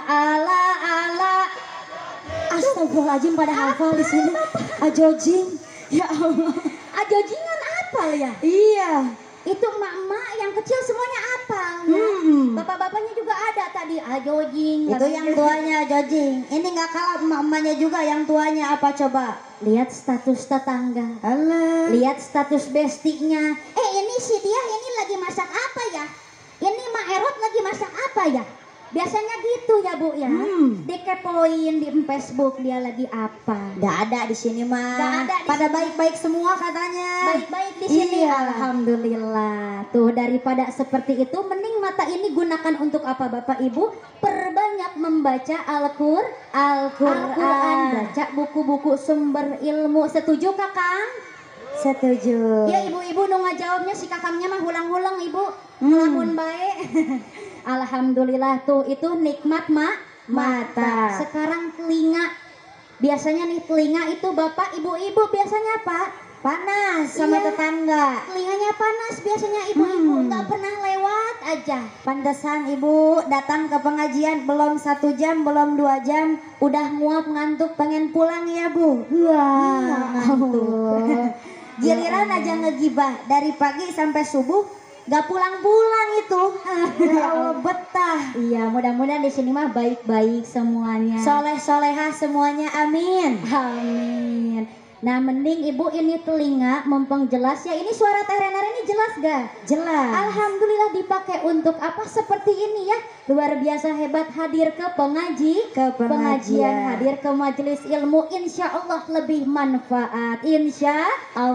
ala. Astagfirullahaladzim, pada hafal di sini. Ajojing. Ya Allah. Ajojingan apa ya? Iya. Itu emak-emak yang kecil semuanya apal ya. Bapak-bapaknya juga ada tadi ajojing. Itu yang tuanya ajojing. Ini nggak kalah emak-emaknya juga yang tuanya apa coba? Lihat status tetangga. Allah. Lihat status bestinya. Ini si dia ini lagi masak apa ya? Ini Mak Erot lagi masak apa ya? Biasanya gitu ya Bu ya. Dikepoin di Facebook dia lagi apa. Nggak ada di sini mah. Nggak ada di pada sini. baik-baik semua katanya. Baik-baik di sini. Iya. Alhamdulillah. Tuh daripada seperti itu mending mata ini gunakan untuk apa Bapak Ibu? Perbanyak membaca Al-Qur'an. Baca buku-buku sumber ilmu. Setuju Kakang? Setuju. Ya ibu-ibu nu ngajawabnya si kakangnya mah hulang-hulang Ibu. Ngelamun baik. Alhamdulillah tuh itu nikmat mata. Sekarang telinga. Biasanya nih telinga itu Bapak Ibu-ibu biasanya Pak Panas sama tetangga. telinganya panas biasanya ibu-ibu nggak pernah lewat aja. Pantesan Ibu datang ke pengajian belum 1 jam, belum 2 jam udah nguap ngantuk pengen pulang ya Bu. Ngantuk. Giliran aja ngegibah dari pagi sampai subuh gak pulang-pulang itu. Ya Allah, betah. Iya, mudah-mudahan di sini mah baik-baik semuanya. Soleh-solehah semuanya, amin. Amin. Nah, mending Ibu ini telinga mumpung jelas ya. Ini suara Teh Renar ini jelas gak? Jelas. Alhamdulillah dipakai untuk apa seperti ini ya. Luar biasa hebat hadir ke pengajian, hadir ke majelis ilmu. Insya Allah lebih manfaat. Insya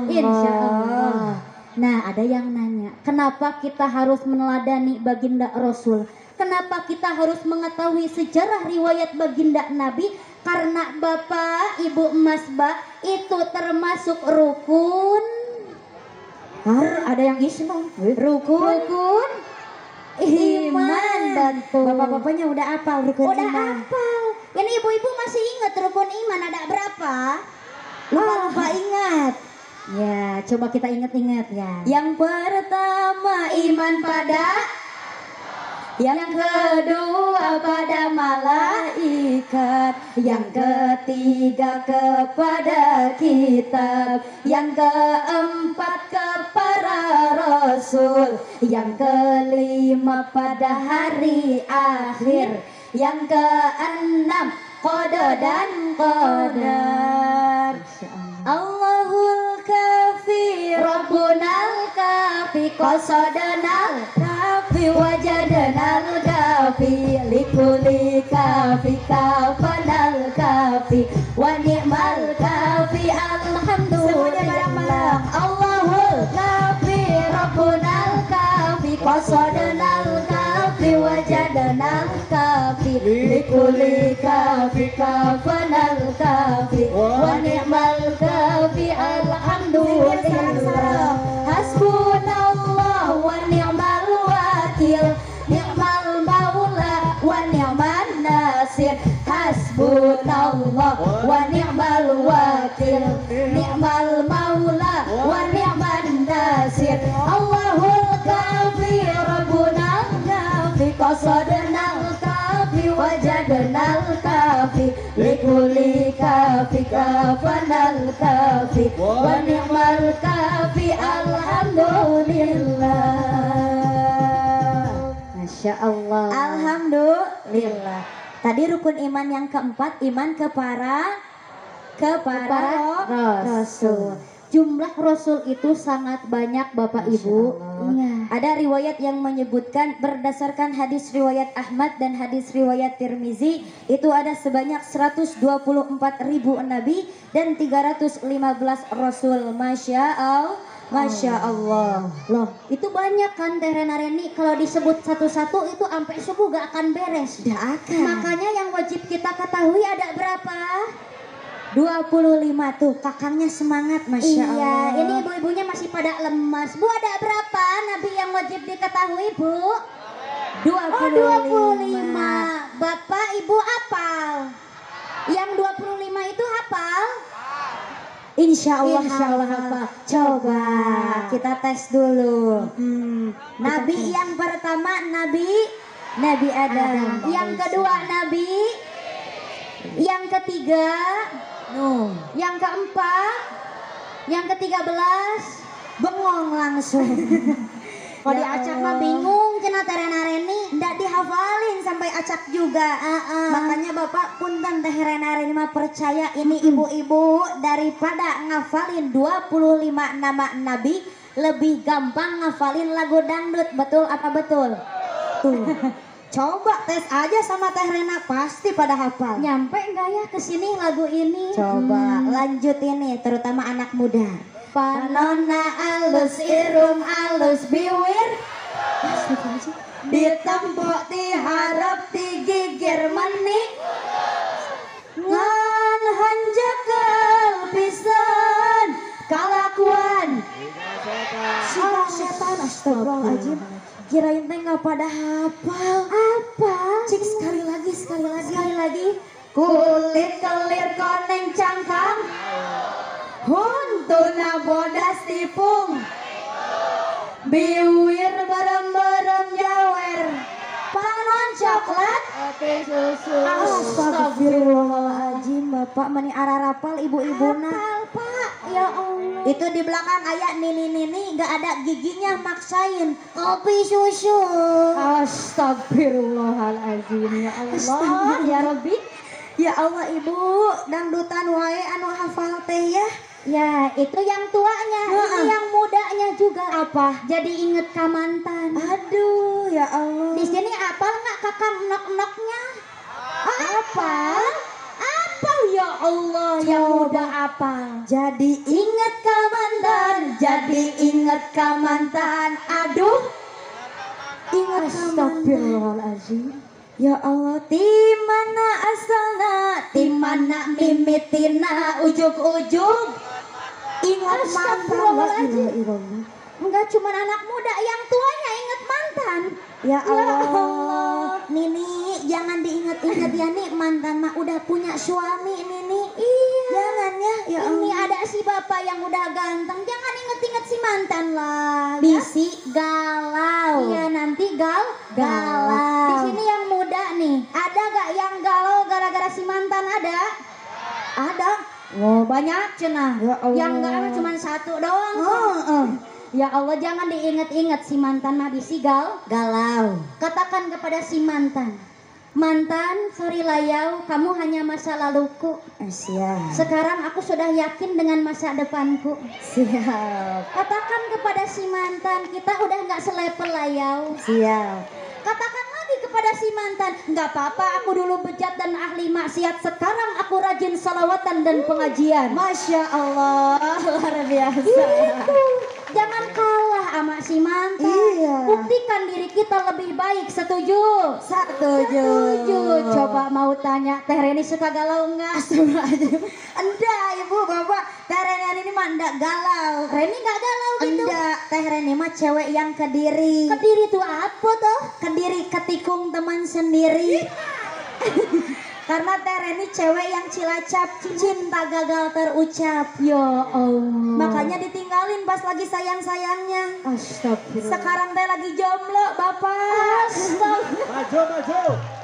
Allah. Nah, ada yang nanya, kenapa kita harus meneladani baginda Rasul? Kenapa kita harus mengetahui sejarah riwayat baginda Nabi? Karena Bapak Ibu Masbah itu termasuk rukun. Ada yang Islam. Rukun iman. Betul. Bapak-bapaknya udah hafal rukun Udah iman. hafal. Ini ibu-ibu masih ingat rukun iman ada berapa? Lupa ingat. Ya, coba kita ingat-ingat ya. Yang pertama iman pada, yang kedua pada malaikat, yang ketiga kepada kitab, yang keempat kepada rasul, yang kelima pada hari akhir, yang keenam qada dan qadar. Allahul kafi Rabbunal kafi qasadanal kafi wajadanal kafi likuli kafi kafanal kafi wa ni'mal kafi alhamdulillah. Allahul kafi Rabbunal kafi qasadanal kafi wajadanal kafi likuli kafi kafanal kafi wa ni'mal kafi alhamdulillah. Hasbunallah wa ni'mal wakil, ni'mal maula wa ni'man nasir. Hasbunallah wa ni'mal wakil, ni'mal maula wa ni'man nasir. Allahul kafi Rabbunal kafi qasadanal kafi wajadnal kafi likuli kafi kafanal kafi wa ni'mal kafi alhamdulillah. Masya Allah. Alhamdulillah. Tadi rukun iman yang keempat, iman kepada Rasul. Jumlah Rasul itu sangat banyak Bapak Ibu. Iya. Ada riwayat yang menyebutkan berdasarkan hadis riwayat Ahmad dan hadis riwayat Tirmizi, itu ada sebanyak 124.000 nabi dan 315 rasul. Masya Allah. Loh, itu banyak kan Teh Rena Reni, kalau disebut satu-satu itu sampai subuh gak akan beres. Tidak akan. Makanya yang wajib kita ketahui ada berapa? 25 tuh, kakangnya semangat. Masya Iya, Allah. ini ibu-ibunya masih pada lemas. Bu, ada berapa nabi yang wajib diketahui, Bu? 25. Bapak Ibu hafal? Yang 25 itu hafal? Insya Allah hafal. Coba kita tes dulu. Nabi yang pertama Nabi Adam. Yang kedua Nabi. Yang ketiga. Yang keempat. Yang ke-13. Bengong langsung. Kalau diacak mah bingung cenah Teh Rena Reni. Nggak dihafalin sampai acak juga. Makanya Bapak punten Teh Rena Reni mah percaya ini ibu-ibu daripada ngafalin 25 nama Nabi, lebih gampang ngafalin lagu dangdut. Betul apa betul? Tuh. Coba tes aja sama Teh Rena, pasti pada hafal. Nyampe enggak ya ke sini lagu ini? Coba lanjut ini, terutama anak muda. Panona alus irung alus biwir, ditempok diharap digigir menik, ngan hanjakal pisan kalakuan sila setan. Astagfirullahaladzim. Kirain teh nggak pada hafal. Apa? Cik sekali lagi. Kulit kelir koneng cangkang, huntuna bodas tipung, biwir berem-berem jawer, panon coklat, susu. Astagfirullahaladzim. Bapak meni ararapal ibu-ibuna. Hafal, Pak. Ya Allah. Itu di belakang ayat nini gak ada giginya, maksain kopi susu. Astagfirullahaladzim. Ya Allah. Ya Rabbi. Ya Allah, ibu dangdutan wae anu hafal teh ya. Ya, itu yang tuanya. Ini yang mudanya juga. Apa? Jadi inget kamantan. Aduh, ya Allah. Di sini apal nggak kakak nok-noknya? Apa? Apal ya Allah, yang muda apal. Jadi inget kamantan. Aduh. Ingat kamantan. Astagfirullahaladzim. Ya Allah, timana asalna, timana mimitina, ujug-ujug. Ingat mantan. Astagfirullahaladzim. Enggak cuma anak muda, yang tuanya ingat mantan. Ya Allah, Nini jangan diingat-ingat ya nih, mantan mah udah punya suami Nini. Iya. Jangan ya, ya Ini Allah. ada si bapak yang udah ganteng, jangan inget-inget si mantan lah. Ya. Bisi galau. Iya nanti Galau. Di sini yang muda nih, ada gak yang galau gara-gara si mantan ada? Ada. Oh banyak cenah. Ya Allah. Yang galau cuma satu doang. kok. Ya Allah jangan diinget-inget si mantan mah bisi Galau. Katakan kepada si mantan, mantan, sorry layau, kamu hanya masa laluku. Siap. Sekarang aku sudah yakin dengan masa depanku. Siap. Katakan kepada si mantan, kita udah nggak selepel layau. Siap. Katakan lagi kepada si mantan, nggak apa-apa aku dulu bejat dan ahli maksiat, sekarang aku rajin salawatan dan pengajian. Masya Allah, luar biasa. Gitu. Jangan kalah sama si mantan. Iya. Buktikan diri kita lebih baik. Setuju? Setuju. Coba mau tanya, Teh Reni suka galau nggak? Astagfirullahaladzim. Enggak ibu bapak, Teh Reni ini mah enggak galau. Reni nggak galau gitu? Enggak, Teh Reni mah cewek yang kediri. Kediri tuh apa tuh? Kediri ketikung teman sendiri. Karena Teh Reni cewek yang cilacap, cinta gagal terucap. Ya Allah. Makanya ditinggalin pas lagi sayang-sayangnya. Astagfirullah. Sekarang Teh lagi jomblo, Bapak. Maju.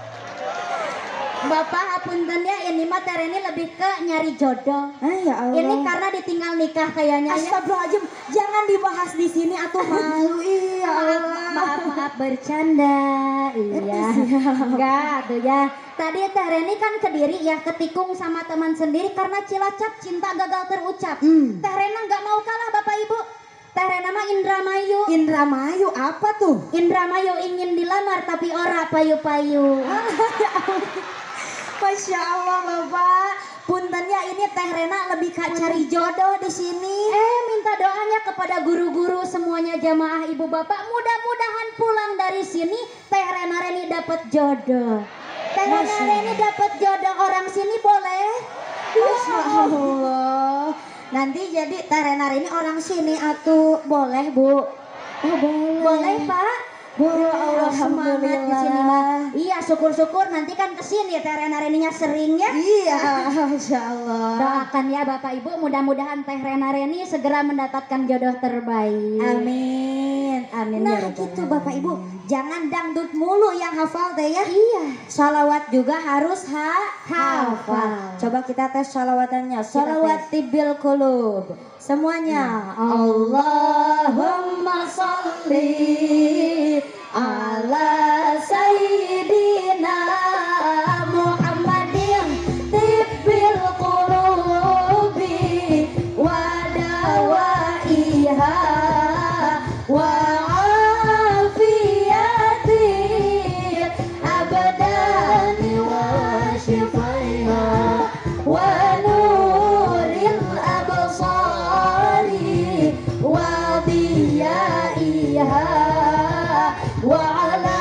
Bapak hapunten ya, ini mah Teh Reni lebih ke nyari jodoh. Ya Allah. Ini karena ditinggal nikah kayaknya ya. Astagfirullahaladzim, jangan dibahas di sini atuh malu. Iya Allah. Maaf bercanda. Iya. Enggak tuh ya. Tadi Teh Reni kan kediri ya, ketikung sama teman sendiri karena cilacap cinta gagal terucap. Teh Rena nggak mau kalah Bapak Ibu. Teh Rena mah Indramayu. Indramayu apa tuh? Indramayu ingin dilamar tapi ora payu-payu. Masya Allah Bapak. Puntennya ini Teh Rena lebih cari jodoh di sini. Minta doanya kepada guru-guru semuanya jamaah ibu bapak, mudah-mudahan pulang dari sini Teh Reni dapat jodoh. Teh Reni dapat jodoh orang sini boleh? Masya Allah. Nanti jadi Teh Reni orang sini atuh boleh Bu? Oh boleh. Boleh Pak? Boleh. Ya Allah semangat di sini mah. Iya syukur-syukur nanti kan kesini Teh Reninya sering ya. Iya, Masya Allah. Doakan ya Bapak Ibu, mudah-mudahan Teh Reni segera mendapatkan jodoh terbaik. Amin. Amin Nah ya Rabbal gitu Alamin. Bapak Ibu, jangan dangdut mulu yang hafal teh ya. Iya. Salawat juga harus hafal. Coba kita tes salawatannya. Salawat tibil qulub. Semuanya. Allahumma sholli ala sayyidina Muhammadin tibil qulubi wa dawaiha wa afiyati abadani wa shifaiha wa nuril absari wa diyaiha wa ala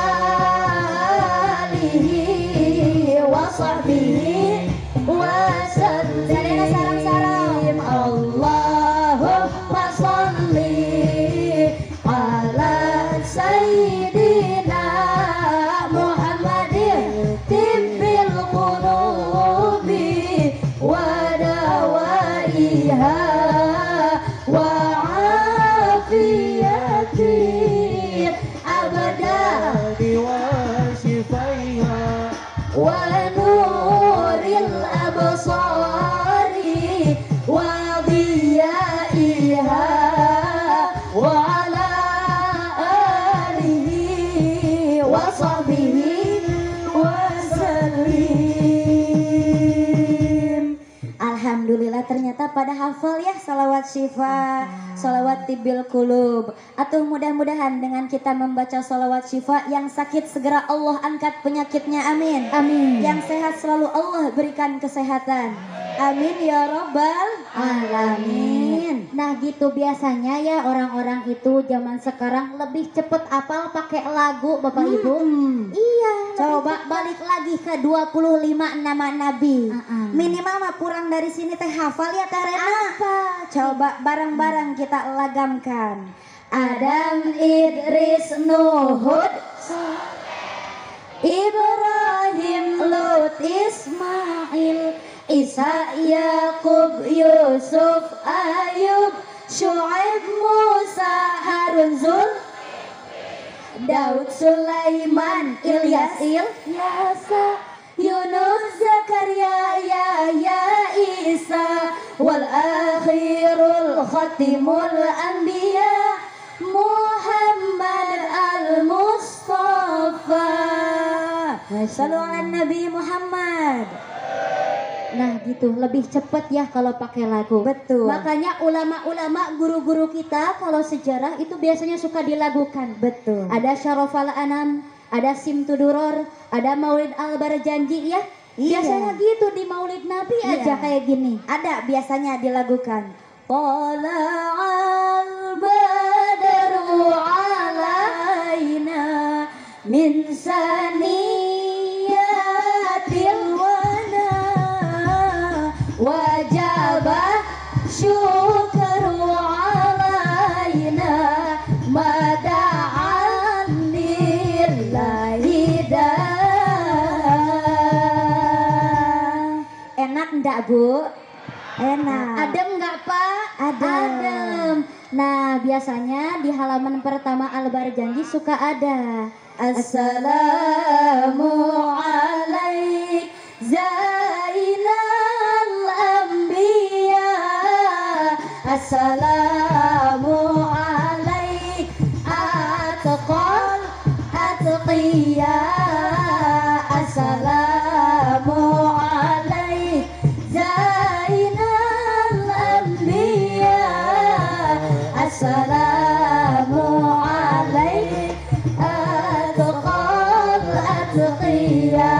alihi wa sahbihi wa sallim. Allahumma sholli ala sayyidina Muhammadin tibbil qulubi wa dawaiha wa afiyati abada wa nuril absari wa diyaiha wa ala alihi wa sahbihi wa sallim. Alhamdulillah ternyata pada hafal ya salawat syifa, salawat tibil kulub. Atau mudah-mudahan dengan kita membaca salawat syifa, yang sakit segera Allah angkat penyakitnya, amin. Amin. Yang sehat selalu Allah berikan kesehatan, amin ya robbal alamin. Nah gitu biasanya ya orang-orang itu zaman sekarang lebih cepet apal pakai lagu Bapak Ibu. Iya. Coba balik lagi ke 25 nama Nabi. Uh-uh. Minimal mah kurang dari sini teh hafal ya Teh Rena. Apa? Coba bareng-bareng kita lagamkan. Adam, Idris, Nuhud, Ibrahim, Lut, Ismail, Isa, Yakub, Yusuf, Ayub, Syuaib, Musa, Harun, Zul, Daud, Sulaiman, Ilyas, Yunus, Zakaria, Yahya, Isa, wal akhirul khatimul anbiya, Muhammad al-Mustafa. Salu ala Nabi Muhammad. Nah gitu lebih cepat ya kalau pakai lagu. Betul. Makanya ulama-ulama guru-guru kita kalau sejarah itu biasanya suka dilagukan. Betul. Ada Syarofal Anam, ada Simtuduror, ada Maulid Al-Barjanji ya. Iya. Biasanya gitu di Maulid Nabi Iya. aja kayak gini. Ada biasanya dilagukan. Tala'al badru alaina min saniyatil wana wajabah syukru alaina mada'an lillahi Enak enggak Bu? Enak. Adem nggak Pak? Adem. Nah biasanya di halaman pertama Al-Barjanji suka ada Assalamu alaik Zainal Anbiya, Assalamu alaik Atqal Atqiya, Assalamu alaik Zainal Anbiya, Assalamu alaik Atqal Atqiya.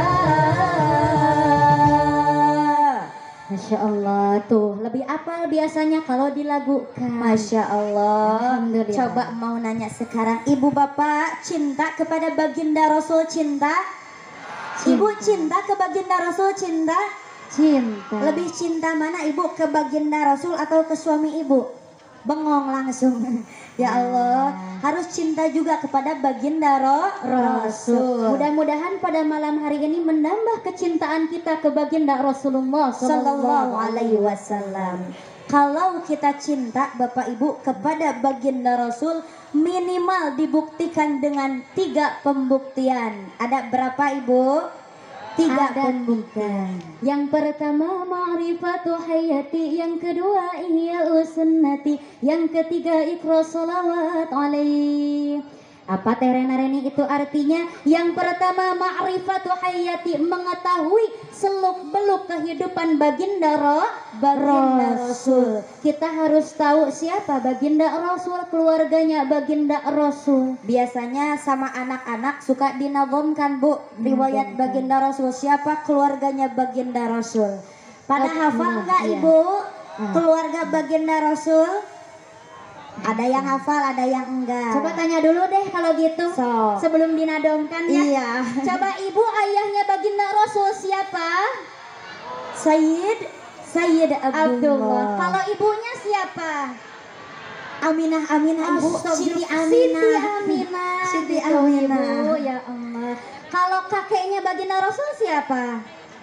Masya Allah tuh lebih apal biasanya kalau dilagukan. Masya Allah. Alhamdulillah. Coba mau nanya sekarang, Ibu Bapak cinta kepada baginda Rasul cinta? Ibu cinta ke baginda Rasul cinta? Cinta. Lebih cinta mana Ibu, ke baginda Rasul atau ke suami Ibu? Bengong langsung. Ya Allah, harus cinta juga kepada baginda Rasul. Mudah-mudahan pada malam hari ini menambah kecintaan kita ke baginda Rasulullah Sallallahu alaihi wasallam. Kalau kita cinta Bapak Ibu kepada baginda Rasul, minimal dibuktikan dengan 3 pembuktian. Ada berapa Ibu? 3 Ada pembuktian. Yang pertama ma'rifatu hayati, yang kedua ihya sunnati, yang ketiga ikhlas salawat alaih. Apa Reni itu artinya? Yang pertama ma'rifatu hayati, mengetahui seluk-beluk kehidupan baginda Rasul. Kita harus tahu siapa baginda Rasul, keluarganya baginda Rasul. Biasanya sama anak-anak suka dinazamkan Bu, riwayat baginda Rasul, siapa keluarganya baginda Rasul. Pada hafal nggak iya. Ibu keluarga baginda Rasul? Ada yang hafal, ada yang enggak. Coba tanya dulu deh kalau gitu. So. Sebelum dinadomkan ya. Iya. Coba Ibu ayahnya baginda Rasul siapa? Sayyid Abdullah. Kalau ibunya siapa? Aminah Ibu. Siti Aminah. Siti Siti Aminah. Aminah. Ibu, ya Allah. Kalau kakeknya baginda Rasul siapa?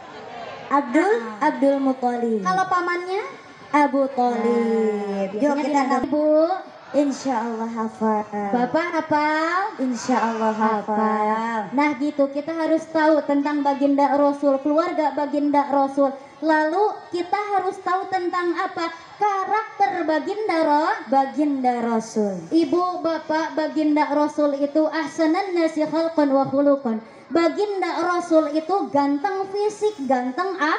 Abdul Muthalib. Kalau pamannya? Abu Thalib. Yuk Biasanya kita dinadom. Ibu. Insya Allah hafal. Bapak hafal? Insya Allah hafal. Nah gitu, kita harus tahu tentang baginda Rasul, keluarga baginda Rasul. Lalu kita harus tahu tentang apa? Karakter Baginda Rasul. Ibu, bapak, baginda Rasul itu ahsanan nasi khalqan wa khuluqan. Baginda Rasul itu ganteng fisik, ganteng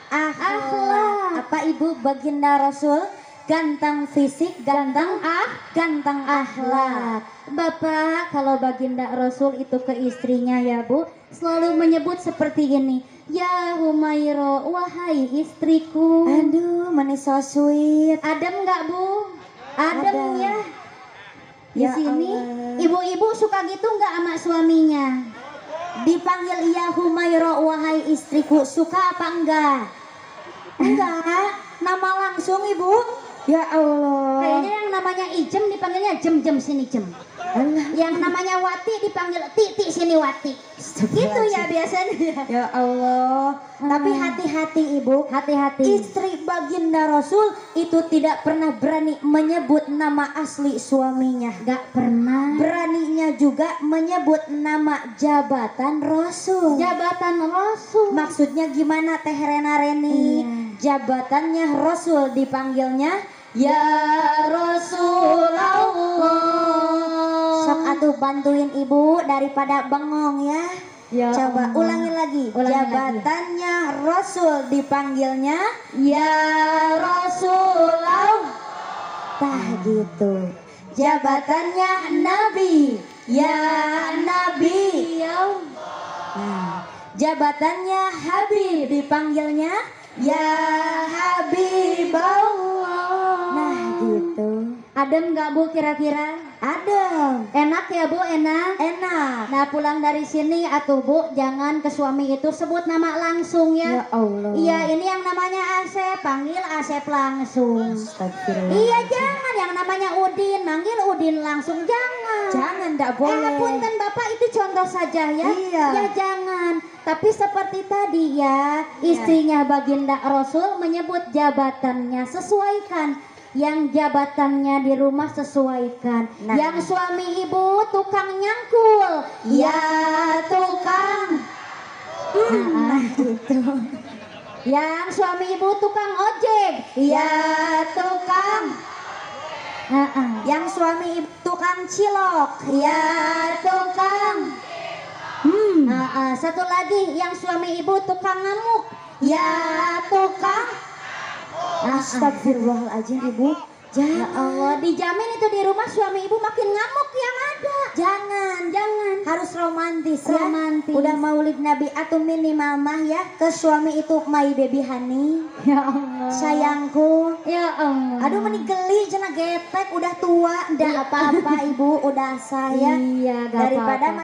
akhlak. Apa ibu baginda Rasul? Ganteng fisik, ganteng akhlak. Bapak, kalau baginda Rasul itu ke istrinya ya Bu, selalu menyebut seperti ini. Ya Humairo, wahai istriku. Aduh, manis so sweet. Adem nggak Bu? Adem Ada. ya. Di Ya sini Allah. ibu-ibu suka gitu nggak sama suaminya? Dipanggil ya Humairo, wahai istriku, suka apa enggak? Enggak, nama langsung ibu. Ya Allah. Kayaknya yang namanya Ijem dipanggilnya Jem sini Jem. Allah. Yang namanya Wati dipanggil Titi sini Wati. Gitu ya biasanya. Ya Allah. Tapi hati-hati ibu. Hati-hati. Istri baginda Rasul itu tidak pernah berani menyebut nama asli suaminya. Gak pernah. Beraninya juga menyebut nama jabatan Rasul. Jabatan Rasul. Maksudnya gimana Teh Rena Reni? Jabatannya Rasul dipanggilnya ya Rasulullah. Sok atuh bantuin ibu daripada bengong ya. Ya Coba Allah. ulangi lagi. Ulangi Jabatannya Rasul dipanggilnya ya Rasulullah. Tah gitu. Jabatannya Nabi ya Nabi. Nah, jabatannya Habib dipanggilnya ya Habibullah. Nah gitu. Adem gak Bu kira-kira? Adem. Enak ya Bu, enak. Enak. Nah pulang dari sini atuh Bu, jangan ke suami itu sebut nama langsung ya. Ya Allah. Iya ini yang namanya Asep, panggil Asep langsung. Astagfirullah. Iya jangan yang namanya Udin, manggil Udin langsung jangan. Jangan, ndak boleh. Punten Bapak itu contoh saja ya. Iya. Ya jangan. Tapi seperti tadi ya, istrinya baginda Rasul menyebut jabatannya, sesuaikan. Yang jabatannya di rumah sesuaikan. Nah. Yang suami ibu tukang nyangkul. Ya tukang. Nah, gitu. Yang suami ibu tukang ojek. Ya tukang. Yang suami ibu tukang cilok. Ya tukang. Satu lagi yang suami ibu tukang ngamuk. Ya tukang. Astagfirullahaladzim ibu. Ya Jangan. Allah, dijamin itu di rumah suami ibu makin ngamuk yang ada. Jangan. Harus romantis ya. Romantis. Udah maulid Nabi atau minimal mah ya ke suami itu my baby honey. Ya Allah. Sayangku. Ya Allah. Aduh meni geli cenah getek udah tua. Ndak apa-apa ibu udah saya. Iya, gak Daripada apa-apa.